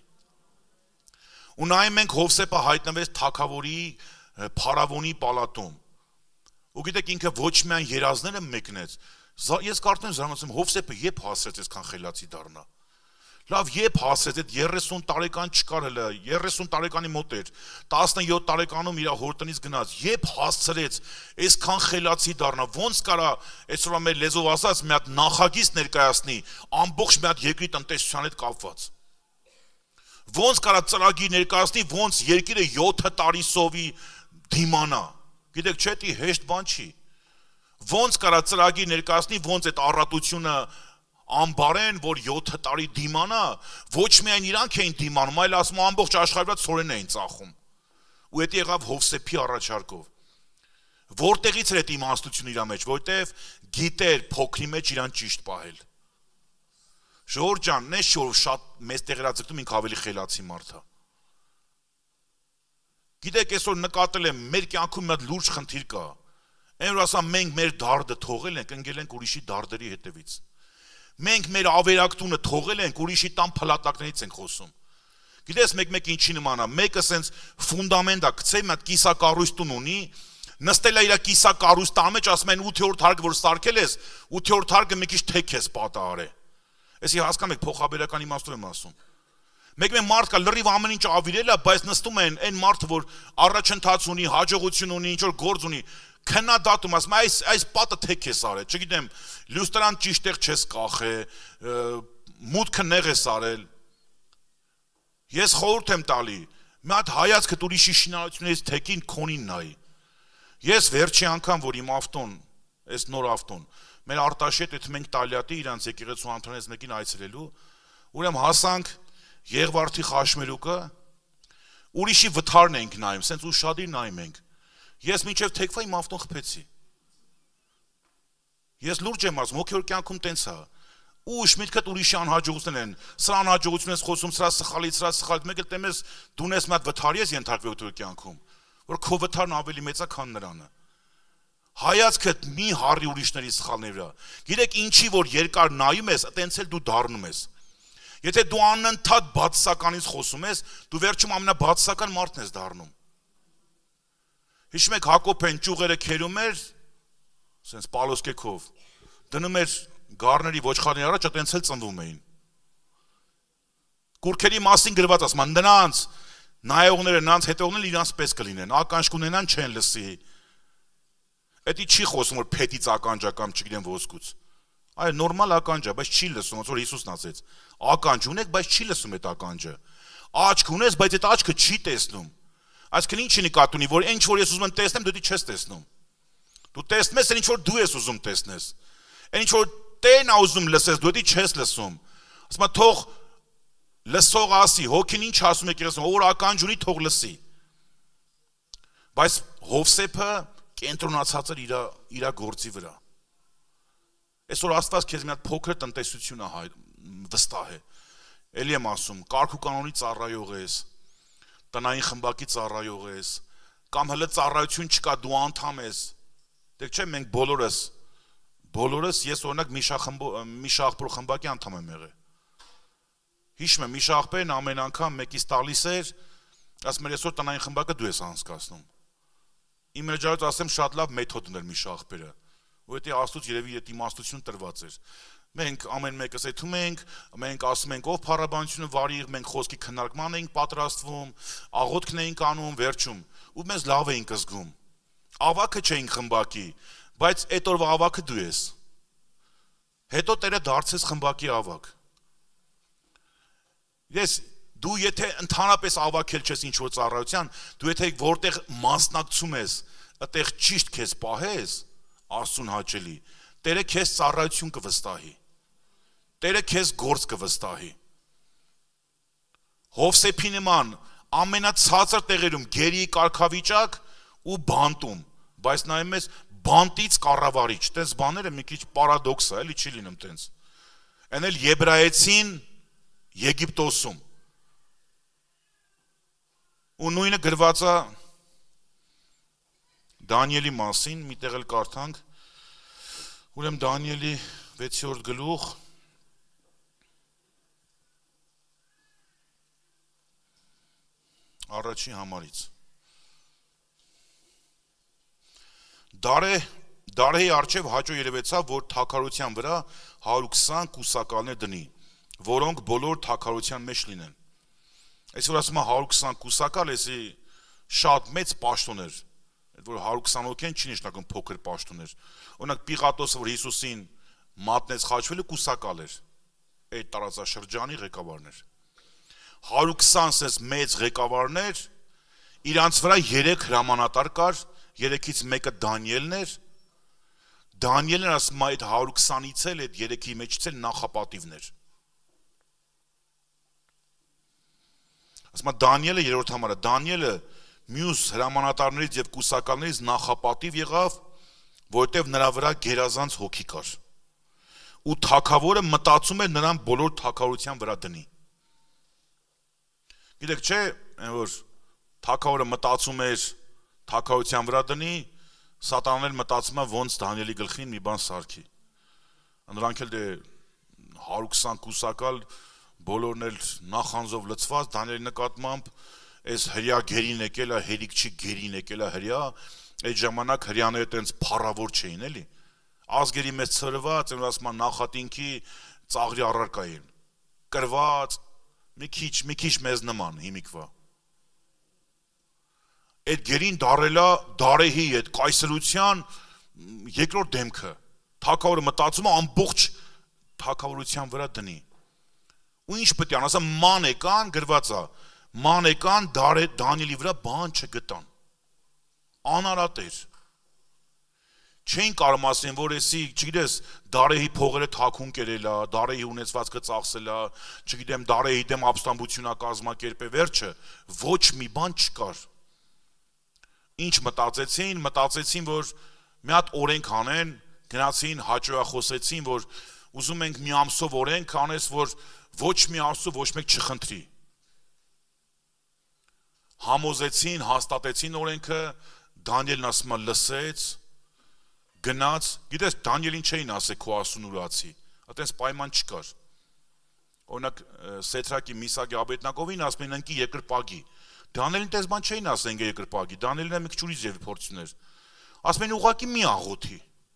Speaker 1: Ու նայում ենք Հովսեփը հայտնվեց թագավորի փարավոնի պալատում։ Ու գիտեք ինքը ոչ միայն երազները մեկնեց, ես կարծում եմ զարմացում Հովսեփը երբ հասրեց այսքան խելացի դառնա։ Լավ, երբ հասրեց, այդ երեսուն տարեկան չկար հələ, երեսուն տարեկանի մոտ էր, տասնյոթ տարեկանում իր հորտնից գնաց, երբ հասցրեց, այսքան խելացի դառնա, ոնց կարա այսօրվա մեր լեզվով ասած մի հատ նախագիծ ներկայացնի, ամբողջ մի հատ երկրի տնտեսության հետ կապված։ Ոնց կարա ծրագիր ներկայացնի, ոնց երկիրը յոթ տարի սովի դիմանա։ Գիտեք, չէ՞ դի հեշտ բան չի։ Ոնց կարա ծրագիր ներկայացնի, ոնց այդ առատությունը ամբարեն, որ յոթ տարի դիմանա, ոչ միայն իրանք էին դիմանում, այլ ասում ամբողջ աշխարհի վրա ցորեն էին ծախում։ Ու դա եղավ Հովսեփի առաջարկով։ Որտեղից էր այդ իմաստությունը իր մեջ, որտեվ գիտեր փոքրի մեջ իրան ճիշտ պահել։ Ժողովուրդ ջան, նես շոր շատ մեծ տեղերաձգտում ինք ավելի խելացի մարդ է։ Գիտեք, այսօր նկատել եմ, մեր կյանքում մի հատ լուրջ խնդիր կա։ Այն որ ասա մենք մեր դարդը թողել ենք, ընկել ենք ուրիշի դարդերի հետևից։ Մենք մեր ավերակտունը թողել ենք, ուրիշի տան փլատակներից ենք խոսում։ Գիտես մեկ-մեկ ինչի նման է, մեկը սենց ֆունդամենտ է, գցե մի հատ կիսակառույցտուն ունի, նստել է իր կիսակառույցտան մեջ, ասում են ութերորդ հարկը որ սարքել ես, ութերորդ հարկը մի քիչ թեք ես պատահարե։ Էսի հասկանում եք փոխաբերական իմաստով եմ ասում։ Մեկ-մեկ մարդ կա լրիվ ամեն ինչ ավիրել է, բայց նստում են այն մարդը, որ առաջընթաց ունի, հաջողություն ունի, ինչ որ գործ ունի, քննադատում ասում այս այս պատը թեք ես արել, չգիտեմ, լյուստրան ճիշտ տեղ չես կախել, մուտքը նեղ ես արել։ Ես խորհուրդ եմ տալի, մի հատ հայացքդ ուրիշի շինարարությունից թեկին քոնին նայի։ Ես վերջի անգամ, որ իմ ավտոն, այս նոր ավտոն, մեր Արտաշետ այդ մենք Տալյատի իրանց եկեղեցու անդամներից մեկին այցելելու, ուրեմն հասանք Եղվարդի խաշմերուկը, ուրիշի վթարն ենք նայում, սենց ուշադիր նայում ենք։ Ես մինչև թեքվա իմ ավտոն խփեցի։ Ես լուրջ եմ ասում, հոգևոր կյանքում տենց է։ Ուշ միտքդ ուրիշի անհաջողությունն են, սրա անհաջողությունն ես խոսում, սրա սխալից, սրա սխալից, մեկ էլ տեմ ես դու ես մի հատ վթարի ես ենթարկվել հոգևոր կյանքում, որ քո վթարն ավելի մեծ է, քան նրանը։ Հայացքդ մի հառի ուրիշների սխալների վրա։ Գիտեք ինչի որ երկար նայում ես, տենց էլ դու դառնում ես։ Եթե դու անընդհատ բացասականից խոսում ես, դու վերջում ամենաբացասական մարդն ես դառնում։ Հիշում եք Հակոբեն ճյուղերը քերում էր, սենց պալոսկեքով, դնում էր գառների ոչխարների առաջ, այտենց էլ ծնվում էին։ Կուրքերի մասին գրված ասում, նրանց նայողները, նրանց հետևողները իրանց պես կլինեն, ականջ կունենան չեն լսի։ Էդի չի խոսում, որ փետից ականջ է կամ չգիտեմ ոսկուց։ Այո, նորմալ ականջ է, բայց չի լսում, ոնց որ Հիսուսն ասեց։ Ականջ ունեք, բայց չի լսում այդ ականջը։ Աչք ունես, բայց այդ աչքը չի տեսնում։ Այսինքն ինչ նկատի ունի, որ ինչ որ ես ուզում եմ տեսնեմ, դու դի չես տեսնում։ Դու տեսնում ես, ինչ որ դու ես ուզում տեսնես։ Այն ինչ որ Տերն ա ուզում լսես, դու դի չես լսում։ Ասում ա թող լսող ասի, հոգին ինչ ասում է եկեղեցին, ով որ ականջ ունի թող լսի։ Բայց Հովսեփը կենտրոնացած էր իր իր գործի վրա։ Այսօր Աստված քեզ մի հատ փոքր տնտեսություն է վստահ է։ Էլի եմ ասում, կարգ ու կանոնի ծառայող ես, տնային խմբակի ծառայող ես, կամ հələ ծառայություն չկա, դու անդամ ես։ Դեք չէ, մենք բոլորս, բոլորս ես օրինակ Միշա աղբոր խմբակի անդամ եմ եղել։ Հիշում եմ, Միշա աղբերն ամեն անգամ մեկից տալիս էր, ասում էր, այսօր տնային խմբակը դու ես անցկացնում։ Իմ մեջայից ասեմ, շատ լավ մեթոդ ուներ Միշա աղբերը, որովհետեւ Աստծուց երևի այդ իմաստություն տրված էր։ Մենք ամեն մեկս եթում ենք, մենք ասում ենք ով փառաբանությունը վարիր, մենք խոսքի քննարկման էինք պատրաստվում, աղոթքն էինք անում, վերջում, ու մեզ լավ էինք զգում։ Ավակը չէինք խմբակի, բայց այդ օրվա ավակը դու ես։ Հետո Տերը դարձես խմբակի ավակ։ Ես դու եթե ընդհանրապես ավակել չես ինչ որ ծառայության, դու եթե որտեղ մասնակցում ես, այդտեղ ճիշտ քեզ պահես, Աստծուն հաճելի, Տերը քեզ ծառայություն կվստահի։ Տերը քեզ գործ կվստահի։ Հովսեփի նման ամենացածր տեղերում գերի կարգավիճակ ու բանտում, բայց նայում ես բանտից կառավարիչ, տես բաները մի քիչ պարադոքս է, էլի չի լինում տենց։ Այն էլ եբրայեցին Եգիպտոսում։ Ու նույնը գրված է Դանիելի մասին, մի տեղ էլ կարդանք, ուրեմն Դանիելի վեցերորդ գլուխ առաջին համարից։ Դարե Դարեի առջև հաճո երևեցավ, որ թագարության վրա հարյուր ու քսան կուսակալներ դնի, որոնք բոլոր թագարության մեջ լինեն։ Այսօր ասում է հարյուր ու քսան կուսակալ, էսի շատ մեծ պաշտոն էր, որ հարյուր ու քսան հոգի են չի նշանակում փոքր պաշտոն էր։ Օրինակ Պիղատոսը, որ Հիսուսին մատնեց խաչվելը, կուսակալ էր, այդ տարածաշրջանի ղեկավարն էր։ հարյուր ու քսան սես մեծ ղեկավարներ, իրանց վրա երեք հրամանատար կար, երեքից մեկը Դանիելն էր, Դանիելն ասում է այդ հարյուր ու քսանից էլ, այդ երեքի մեջից էլ նախապատիվն էր։ Ասում է Դանիելը երրորդ համարը, Դանիելը մյուս հրամանատարներից եւ կուսակալներից նախապատիվ եղավ, որտեւ նրա վրա գերազանց հոգի կար։ Ու թագավորը մտածում էր նրան բոլոր թագավորության վրա դնի։ Գիտեք չէ, այն որ թագավորը մտածում էր թագավորության վրա դնի, Սատանան էլ մտածում է ոնց Դանիելի գլխին մի բան սարքի։ Նրանք էլ դե հարյուր ու քսան կուսակալ բոլորն էլ նախանձով լցված Դանիելի նկատմամբ այս հրյա գերին եկել է, հերիքչի գերին եկել է հրյա, այդ ժամանակ հրյաները տենց փառավոր չէին, էլի։ Ազգերի մեջ ծրված, այն ասում են նախատինքի ծաղրի առարկային, կրված, մի քիչ, մի քիչ մեզ նման հիմիկվա։ Այդ գերին դարելա Դարեհի այդ կայսրության երկրորդ դեմքը, թագավորը մտածում է ամբողջ թագավորության վրա դնի։ Ու ինչ պետք է ան, ասա ման եկան, գրված է, ման եկան Դանիելի վրա բան չգտան, անարատ էր։ Չէին կարող ասեն, որ էսի, չգիտես, Դարեհի փողերը թաքուն կերել է, Դարեհի ունեցվածքը ծախսել է, չգիտեմ, Դարեհի դեմ ապստամբություն է կազմակերպել, վերջը, ոչ մի բան չկար։ Ինչ մտածեցին, մտածեցին, որ մի հատ օրենք անեն, գնացին, հաճոյախոսեցին, որ ուզում ենք մի ամսով օրենք անես, որ ոչ մի Աստծո ոչ մեկ չխնդրի։ Համոզեցին, հաստատեցին օրենքը, Դանիելն ասում է լսեց, գնաց, գիտես Դանիելին չէին ասել քո Աստծուն ուրացի, այտենց պայման չկար։ Օրինակ Սեդրակի, Միսակի, Աբեդնագովին ասում են ընկի երկրպագի։ Դանիելին տես բան չէին ասել ընկի երկրպագի, Դանիելն մի քիչ ուրիշ ձև փորձներ։ Ասում են ուղղակի մի աղոթի։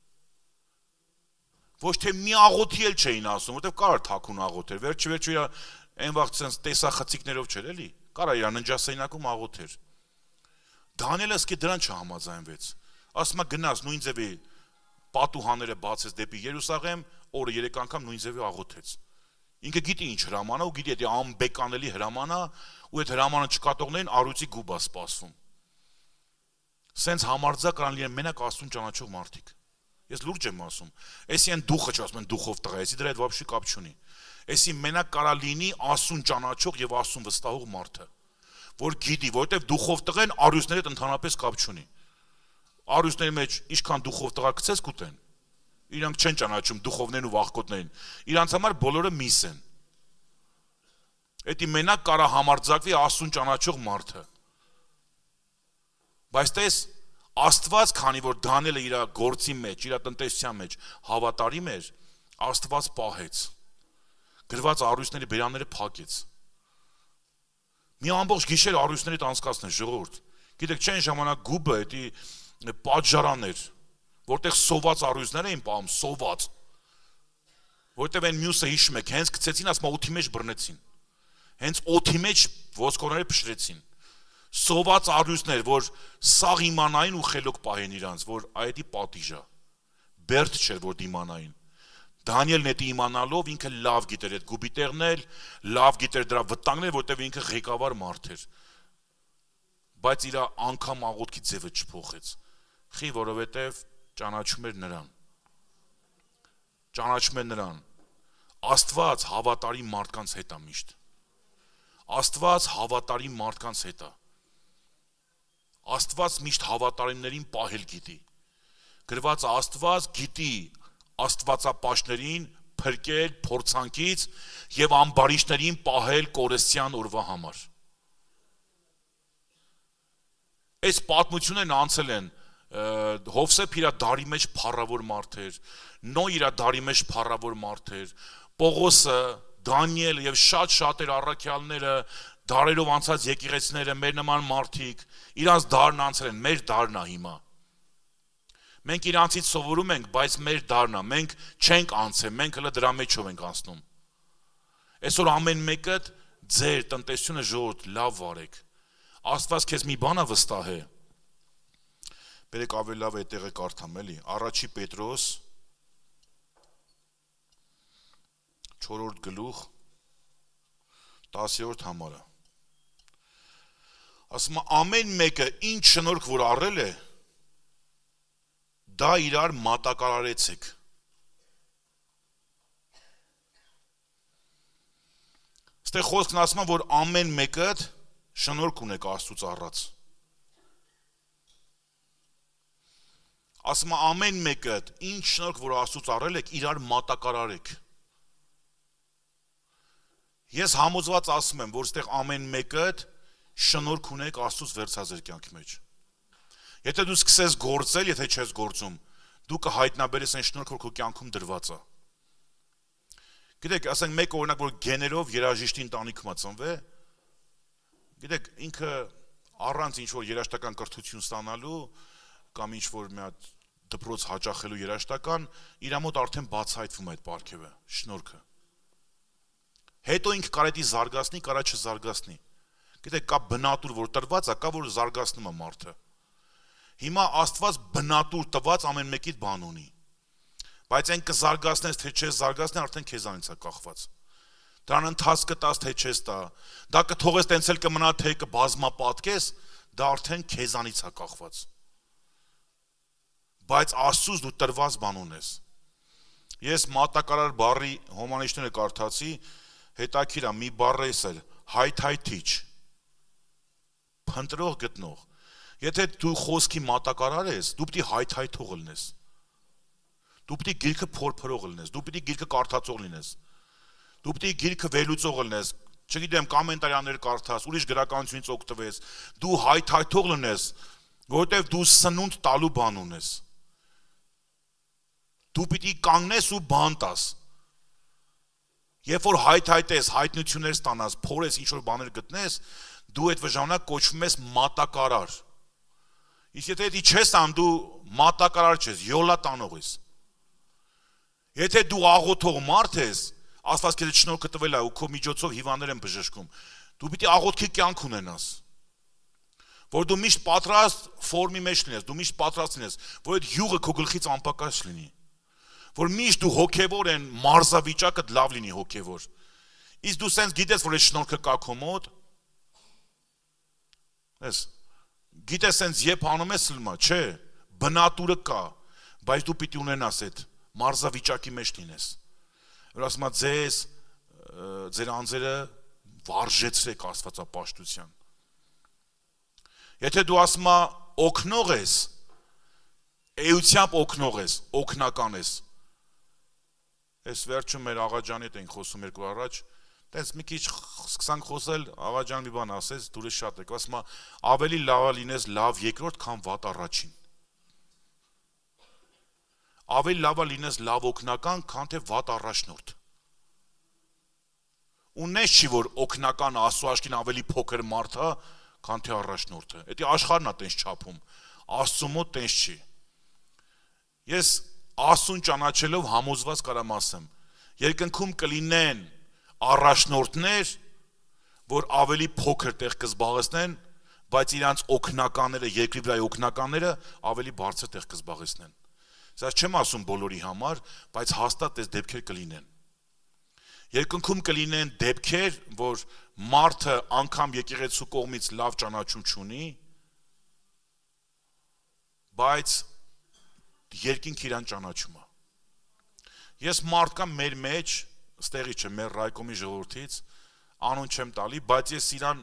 Speaker 1: Ոչ թե մի աղոթի էլ չէին ասում, որտեվ կար թաքուն աղոթեր, վերջի վերջի իր այն վաղ sense տեսախցիկներով չէր էլի, կար իր ննջասենյակում աղոթեր։ Դանիելը սկի դրան չհամաձայնվեց։ Ասում է գնաց նույն ձևի պատուհանները բացեց դեպի Երուսաղեմ, օրը երեք անգամ նույն ձևի աղոթեց։ Ինքը գիտի ինչ հրաման է ու գիտի դա անբեկանելի հրաման է ու այդ հրամանը չկատողներին առույցի գուբ է սպասվում։ Սենց համարձակ կան լինեն մենակ Աստծուն ճանաչող մարդիկ։ Ես լուրջ եմ ասում։ Էսի են դուխը չասում են դուխով տղա, էսի դրա հետ вообще կապ չունի։ Էսի մենակ կարա լինի Աստծուն ճանաչող եւ Աստծուն վստահող մարդը, որ գիտի, որովհետեւ դուխով տղեն արյուստների հետ ընդհանրապես կապ չունի։ Արյուստների մեջ ինչքան դուխով տղա գցես կուտեն։ Իրանք չեն ճանաչում դուխովներն ու վախկոտներին։ Իրանց համար բոլորը միս են։ Էդի մենակ կարա համարձակվի Աստծուն ճանաչող մարդը։ Բայց տես Աստված, քանի որ Դանիելը իր գործի մեջ, իր տնտեսության մեջ հավատարիմ էր, Աստված պահեց։ Գրված առույցների բերանները փակեց։ Մի ամբողջ գիշեր առույցներից անցկացնել ժողովուրդ։ Գիտեք, չեն ժամանակ գուբը, էդի պատժարան էր, որտեղ սոված առույցներ էին պահում, սոված։ Որտեղ այն մյուսը հիշում եք, հենց գցեցին, ասма օդի մեջ բռնեցին։ Հենց օդի մեջ ոսկորները փշրեցին։ Սոված առյուծներ, որ սաղ իմանային ու խելոք պահեն իրանց, որ այդի պատիժա, բերդ չէր, որ դիմանային։ Դանիելն էդի իմանալով ինքը լավ գիտեր այդ գուբի տեղնել, լավ գիտեր դրա վտանգներ, որտեղ ինքը ղեկավար մարդ էր։ Բայց իր անգամ աղոթքի ձևը չփոխեց։ Խի, որովհետև ճանաչում էր նրան։ Ճանաչում էր նրան։ Աստված հավատարիմ մարդկանց հետ է միշտ։ Աստված հավատարիմ մարդկանց հետ է։ Աստված միշտ հավատարիմներին պահել գիտի։ Գրված Աստված գիտի աստվածապաշտներին փրկել փորձանքից եւ ամբարիշտներին պահել կորստյան օրվա համար։ Այս պատմություններն անցել են Հովսեփ իր դարի մեջ փառավոր մարդ էր, Նոյ իր դարի մեջ փառավոր մարդ էր, Պողոսը, Դանիելը եւ շատ շատեր առաքյալները, դարերով անցած եկեղեցիները, մեր նման մարդիկ, իրանց դարն անցել են, մեր դարն է հիմա։ Մենք իրանցից սովորում ենք, բայց մեր դարն է, մենք չենք անցել, մենք հələ դրա մեջով ենք անցնում։ Այսօր ամեն մեկը ձեր տնտեսությունը ժողովուրդ լավ վարեք։ Աստված քեզ մի բան է վստահե։ Բերեք ավելի լավ այդ տեղը կարդամ էլի։ Առաջի Պետրոս չորրորդ գլուխ տասերորդ համարը։ Ասում է ամեն մեկը ինչ շնորհք որ առել է, դա իրար մատակարարեցեք։ Ստեղ խոսքն ասում է, որ ամեն մեկը շնորհք ունեք Աստծուց առած։ Ասում է ամեն մեկը ինչ շնորհք որ Աստծուց առել եք, իրար մատակարարեք։ Ես համոզված ասում եմ, որ ստեղ ամեն մեկը շնորհք ունեք Աստծուց վերցազեր կյանքի մեջ։ Եթե դու սկսես գործել, եթե չես գործում, դու կհայտնաբերես այն շնորհքը, որ քո կյանքում դրված է։ Գիտեք, ասենք մեկ օրինակ, որ գեներով երաժիշտի ընտանիքում է ծնվել, գիտեք, ինքը առանց ինչ որ երաժշտական կրթություն ստանալու կամ ինչ որ մի հատ դպրոց հաճախելու երաժշտական, իր մոտ արդեն բացահայտվում է այդ պարգևը, շնորհքը։ Հետո ինքը կարա դա զարգացնի, կարա չզարգացնի։ Գիտեք, կա բնատուր, որ տրված է, կա որ զարգացնում է մարդը։ Հիմա Աստված բնատուր տված ամեն մեկից բան ունի։ Բայց այն կզարգացնես, թե չես զարգացնի, արդեն քեզանից է կախված։ Դրան ընթացքը տաս, թե չես տա։ Դա կթողես տենց էլ կմնա, թե կբազմապատկես, դա արդեն քեզանից է կախված։ Բայց Աստծուց դու տրված բան ունես։ Ես մատակարար բառի հոմանիշները կարդացի, հետաքրքիր է, մի բառ է սեր, հայթայթիչ, փնտրող գտնող։ Եթե դու խոսքի մատակարար ես, դու պիտի հայթայթող լինես։ Դու պիտի գիրքը փորփրող լինես, դու պիտի գիրքը կարդացող լինես։ Դու պիտի գիրքը վերլուծող լինես, չգիտեմ, կոմենտարիաներ կարդաս, ուրիշ գրականությունից օգտվես, դու հայթայթող լինես, որովհետև դու սնունդ տալու բան ունես։ Դու պիտի կանգնես ու բան տաս։ Երբ որ հայթայթես, հայտնություններ ստանաս, փորես, ինչ որ բաներ գտնես, դու այդ ժամանակ կոչվում ես մատակարար։ Իսկ եթե դա չես անում, դու մատակարար չես, յոլա տանող ես։ Եթե դու աղոթող մարդ ես, Աստված քեզ շնորհքը տվել է ու քո միջոցով հիվանդներ են բժշկում, դու պիտի աղոթքի կյանք ունենաս։ Որ դու միշտ պատրաստ ֆորմի մեջ լինես, դու միշտ պատրաստ լինես, որ այդ յուղը քո գլխից անպակաս լինի։ Որ միշտ դու հոգևոր են մարզավիճակը լավ լինի հոգևոր։ Իսկ դու սենց գիտես, որ այդ շնորհքը կա քո մոտ։ Ես գիտես սենց երբ անում ես լմա, չէ, բնատուրը կա, բայց դու պիտի ունենաս այդ մարզավիճակի մեջ լինես։ Որ ասում է ձեզ ձեր անձերը վարժեցրեք աստվածապաշտության։ Եթե դու ասում ես օգնող ես, էությամբ օգնող ես, օգնական ես։ Այս վերջում մեր աղաջանի հետ ենք խոսում երկու առաջ, տենց մի քիչ սկսանք խոսել, աղաջան մի բան ասեց, դուրը շատ եք, ասում է ավելի լավ լինես լավ երկրորդ, քան վատ առաջին։ Ավելի լավ լինես լավ օգնական, քան թե վատ առաջնորդ։ Ունես չի, որ օգնական Աստծո աչքին ավելի փոքր մարդ է, քան թե առաջնորդը։ Դա աշխարհն է տենց չափում, Աստծո մոտ տենց չի։ Ես Աստծուն ճանաչելով համոզված կարամ ասեմ, երկնքում կլինեն առաջնորդներ, որ ավելի փոքր տեղ կզբաղեցնեն, բայց իրանց օգնականները, երկրի վրայի օգնականները ավելի բարձր տեղ կզբաղեցնեն։ Սա չեմ ասում բոլորի համար, բայց հաստատ այս դեպքեր կլինեն։ Երկնքում կլինեն դեպքեր, որ մարդը անգամ եկեղեցու կողմից լավ ճանաչում չունի, բայց երկինք իրան ճանաչում է։ Ես մարդ կամ մեր մեջ, ստեղի չէ, մեր ռայկոմի ժողովրդից, անուն չեմ տալի, բայց ես իրան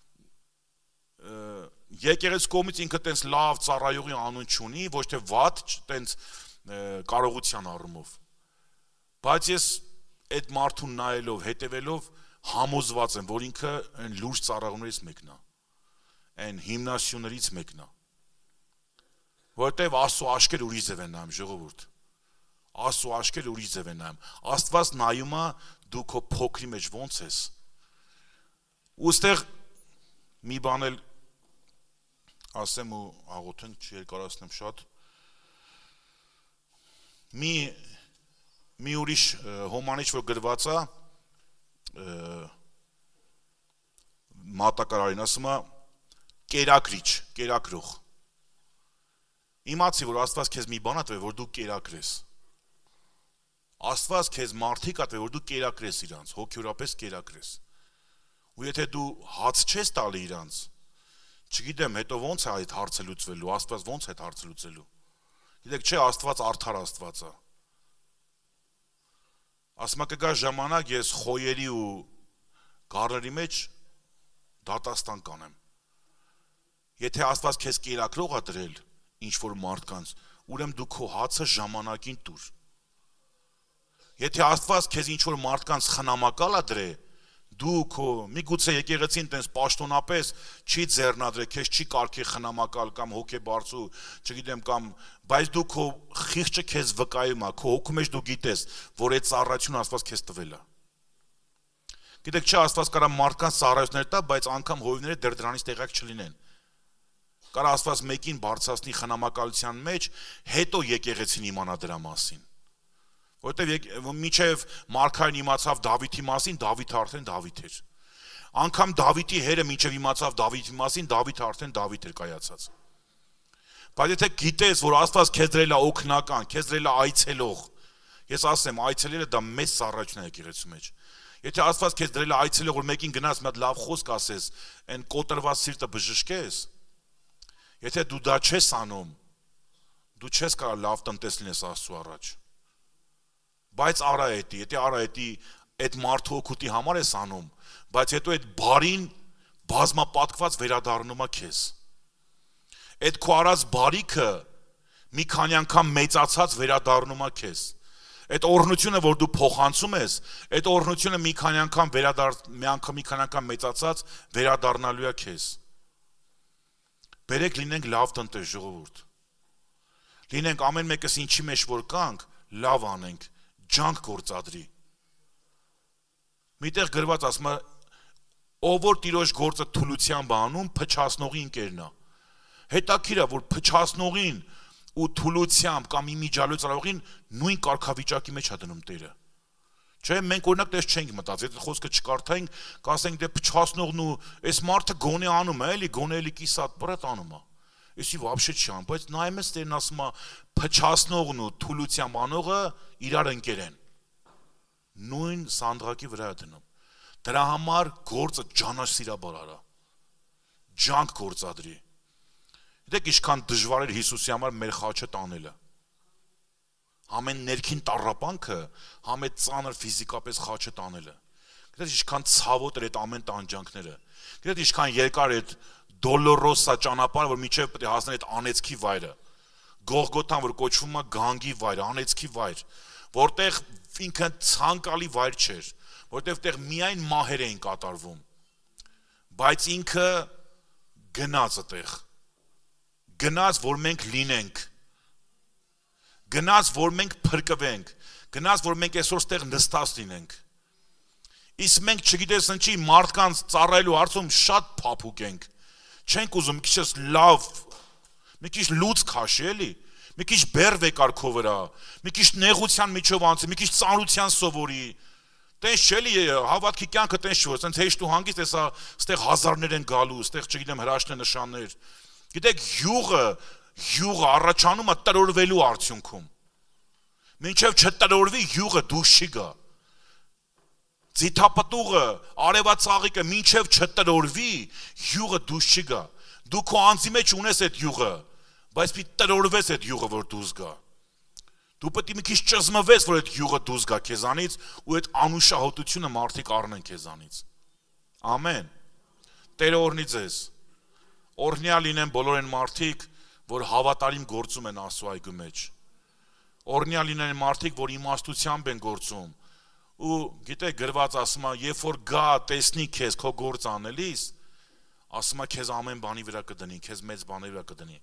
Speaker 1: եկեղեցու կողմից ինքը տենց լավ ծառայողի անուն չունի, ոչ թե վատ, տենց կարողության առումով։ Բայց ես այդ մարդուն նայելով, հետևելով համոզված եմ, որ ինքը այն լուրջ ծառայողներից մեկն է, այն հիմնասյուներից մեկն է, որտեվ Աստծո աշկեր ուրիշ ձև են նայում, ժողովուրդ, Աստծո աշկեր ուրիշ ձև են նայում, Աստված նայում է, դու քո փոքրի մեջ ոնց ես, ուստեղ մի բան էլ ասեմ ու աղոթենք չերկարացնեմ շատ, մի մի ուրիշ հոմանիչ, որ գրված է մատակարարին, ասում է կերակրիչ, կերակրող։ Իմացի, որ Աստված քեզ մի բան ա տվել, որ դու կերակրես։ Աստված քեզ մարդիկ ա տվել, որ դու կերակրես իրանց, հոգեորապես կերակրես։ Ու եթե դու հաց չես տալի իրանց, չգիտեմ, հետո ոնց է այդ հարցը լուծվելու, Աստված ոնց է այդ հարցը լուծելու։ Գիտեք, չէ, Աստված արդար Աստված է։ Ասում կգա ժամանակ ես խոյերի ու գառների մեջ դատաստան կանեմ։ Եթե Աստված քեզ կերակրող ա դրել ինչ-որ մարդկանց, ուրեմն դու քո հացը ժամանակին տուր։ Եթե Աստված քեզ ինչ-որ մարդկանց խնամակալ ա դրել, դու քո միգուցե եկեղեցին տենց պաշտոնապես չի ձեռնադրել, քեզ չի կարգի խնամակալ կամ հոգեբարձու, չգիտեմ կամ, բայց դու քո խիղճը քեզ վկայում ա, քո հոգու մեջ դու գիտես, որ այդ ծառայությունը Աստված քեզ տվել ա։ Գիտեք, չէ, Աստված կարա մարդկանց ծառայություններ տա, բայց անգամ հովիվները դեռ դրանից տեղյակ չլինեն։ Կարա Աստված մեկին բարձրացնի խնամակալության մեջ, հետո եկեղեցին իմանա դրա մասին։ Որտեվ միջև Մարգարեն իմացավ Դավիթի մասին, Դավիթը արդեն Դավիթ էր։ Անգամ Դավիթի հերը միջև իմացավ Դավիթի մասին, Դավիթը արդեն Դավիթ էր կայացած։ Բայց եթե գիտես, որ Աստված քեզ դրել է օգնական, քեզ դրել է այցելող, ես ասեմ, այցելելը դա մեծ ծառայություն է եկեղեցու մեջ։ Եթե Աստված քեզ դրել է այցելող, որ մեկին գնաս մի հատ լավ խոսք ասես, այն կոտրված սիրտը բժշկես, եթե դու դա չես անում, դու չես կարող լավ տնտես լինես Աստծո առաջ։ Բայց արա էտի, եթե արա էտի այդ մարդու օգուտի համար ես անում, բայց հետո այդ բարին բազմապատկված վերադառնում է քեզ։ Այդ քո արած բարիքը մի քանի անգամ մեծացած վերադառնում է քեզ։ Այդ օրհնությունը, որ դու փոխանցում ես, այդ օրհնությունը մի քանի անգամ վերադառ, մի անգամ մի քանի անգամ մեծացած վերադառնալու է քեզ։ Բերեք լինենք լավ տնտես ժողովուրդ։ Լինենք ամեն մեկս ինչի մեջ որ կանք, լավ անենք, ջանք գործադրի։ Միտեղ գրված ասում է, ով որ տիրոջ գործը թուլությամբ անում, փչացնողի ընկերն է։ Հետաքրքիր է, որ փչացնողին ու թուլությամբ կամ իմիջալույց ծառայողին նույն կարգավիճակի մեջ է դնում Տերը։ Չէ, մենք օրինակ դες չենք մտածի, այդ խոսքը չկարդայինք, կասենք դե փչացնողն ու այս մարդը գոնե անում է, էլի գոնե էլի կիսատ բրատ անում է։ Էսի вообще չի անում, բայց նայում ես Տերն ասում է, փչացնողն ու թուլությամբ անողը իրար ընկեր են։ Նույն սանդղակի վրա է դնում։ Դրա համար գործը ջանասիրաբար արա։ Ջանք գործադրի։ Գիտեք ինչքան դժվար էր Հիսուսի համար մեր խաչը տանելը։ ամեն ներքին տառապանքը, ամեն ծանր ֆիզիկապես խաչը տանելը։ Գիտես ինչքան ցավոտ էր այդ ամեն տանջանքները։ Գիտես ինչքան երկար այդ դոլորոսա ճանապարհը, որ միջև պետք է հասնել այդ անեծքի վայրը։ Գողգոթան, որ կոչվում է գանգի վայր, անեծքի վայր, որտեղ ինքը ցանկալի վայր չէր, որտեղ տեղ միայն մահեր էին կատարվում։ Բայց ինքը գնաց այդտեղ։ Գնաց, որ մենք լինենք։ Գնաց, որ մենք փրկվենք, գնաց, որ մենք այսօր ստեղ նստած լինենք։ Իսկ մենք չգիտես ինչի մարդկանց ծառայելու հարցում շատ փափուկ ենք։ Չենք ուզում մի քիչ լավ, մի քիչ լուծ քաշի, էլի, մի քիչ բերվ եկար քո վրա, մի քիչ նեղության միջով անցի, մի քիչ ծանրության սովորի։ Տես չէ՞ հավատքի կյանքը տես չէ, ասենց հեշտ ու հանգիստ էսա, ստեղ հազարներ են գալու, ստեղ չգիտեմ հրաշքներ նշաններ։ Գիտեք, յուղը յուղը առաջանում է տրորվելու արդյունքում։ Մինչև չտրորվի յուղը դուրս չի գա։ Ձիթապտուղը, արևածաղիկը մինչև չտրորվի յուղը դուրս չի գա։ Դու քո անձի մեջ ունես այդ յուղը, բայց պիտի տրորվես այդ յուղը, որ դուրս գա։ Դու պետք է մի քիչ ճզմվես, որ այդ յուղը դուրս գա քեզանից ու այդ անուշահոտությունը մարդիկ առնեն քեզանից։ Ամեն։ Տերը օրհնի ձեզ։ Օրհնյալ լինեն բոլոր այն մարդիկ, որ հավատարիմ գործում են Աստծո այգու մեջ։ Օրհնյալ լինեն մարդիկ, որ իմաստությամբ են գործում։ Ու գիտեք, գրված ասում է, երբ որ գա տեսնի քեզ քո գործ անելիս, ասում է քեզ ամեն բանի վրա կդնի, քեզ մեծ բանի վրա կդնի։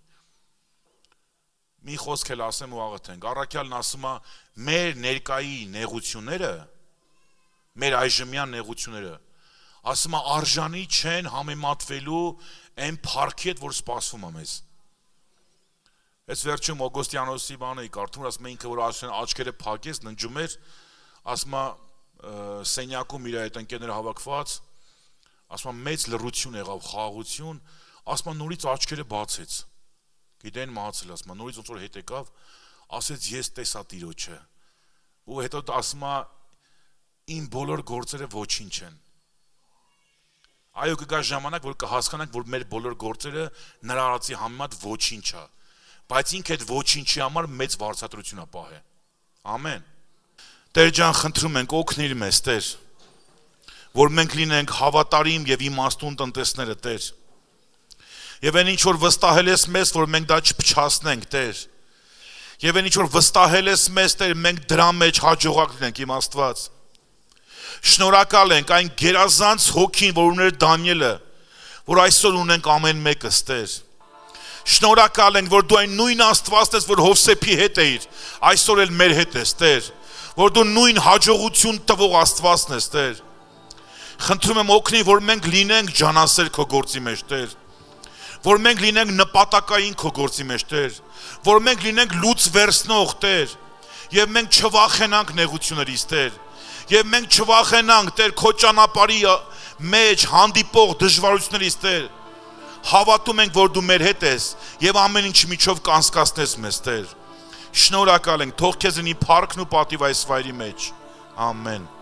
Speaker 1: Մի խոսք էլ ասեմ ու աղոթենք։ Առաքյալն ասում է, մեր ներկայի նեղությունները, մեր այժմյան նեղությունները, ասում է արժանի չեն համեմատվելու այն փառքի հետ, որ սպասվում է մեզ։ Այս վերջում Օգոստյանոսի բանը կարդում, ասում է ինքը որ ասում են աչքերը փակեց, ննջում էր, ասում է սենյակում իր այդ ընկերները հավաքված, ասում է մեծ լռություն եղավ, խաղաղություն, ասում է նորից աչքերը բացեց։ Գիտեն մահացել, ասում է նորից ոնց որ հետ եկավ, ասեց ես տեսա Տիրոջը։ Ու հետո ասում է իմ բոլոր գործերը ոչինչ են։ Այո, կգա ժամանակ, որ կհասկանանք, որ մեր բոլոր գործերը նրա արածի համեմատ ոչինչ է, բայց ինքը այդ ոչինչի համար մեծ վարձատրություն է պահել։ Ամեն։ Տեր ջան, խնդրում ենք, օգնիր մեզ, Տեր, որ մենք լինենք հավատարիմ եւ իմաստուն տնտեսները, Տեր։ Եվ այն ինչ որ վստահել ես մեզ, որ մենք դա չփչացնենք, Տեր։ Եվ այն ինչ որ վստահել ես մեզ, Տեր, մենք դրա մեջ հաջողակ լինենք, իմ Աստված։ Շնորհակալ ենք այն գերազանց հոգին, որ ուներ Դանիելը, որ այսօր ունենք ամեն մեկս, Տեր։ Շնորհակալ ենք, որ դու այն նույն Աստվածն ես, որ Հովսեփի հետ էիր, այսօր էլ մեր հետ ես, Տեր, որ դու նույն հաջողություն տվող Աստվածն ես, Տեր։ Խնդրում եմ օգնի, որ մենք լինենք ջանասեր քո գործի մեջ, Տեր, որ մենք լինենք նպատակային քո գործի մեջ, Տեր, որ մենք լինենք լուծ վերցնող, Տեր, եւ մենք չվախենանք նեղություններից, Տեր, եւ մենք չվախենանք, Տեր, քո ճանապարհի մեջ հանդիպող դժվարություններից, Տեր, հավատում ենք, որ դու մեր հետ ես եւ ամեն ինչ միջով կանսկացնես մեզ, Տեր։ Շնորհակալ ենք, թող քեզ լինի փառքն ու պատիվ այս վայրի մեջ։ Ամեն։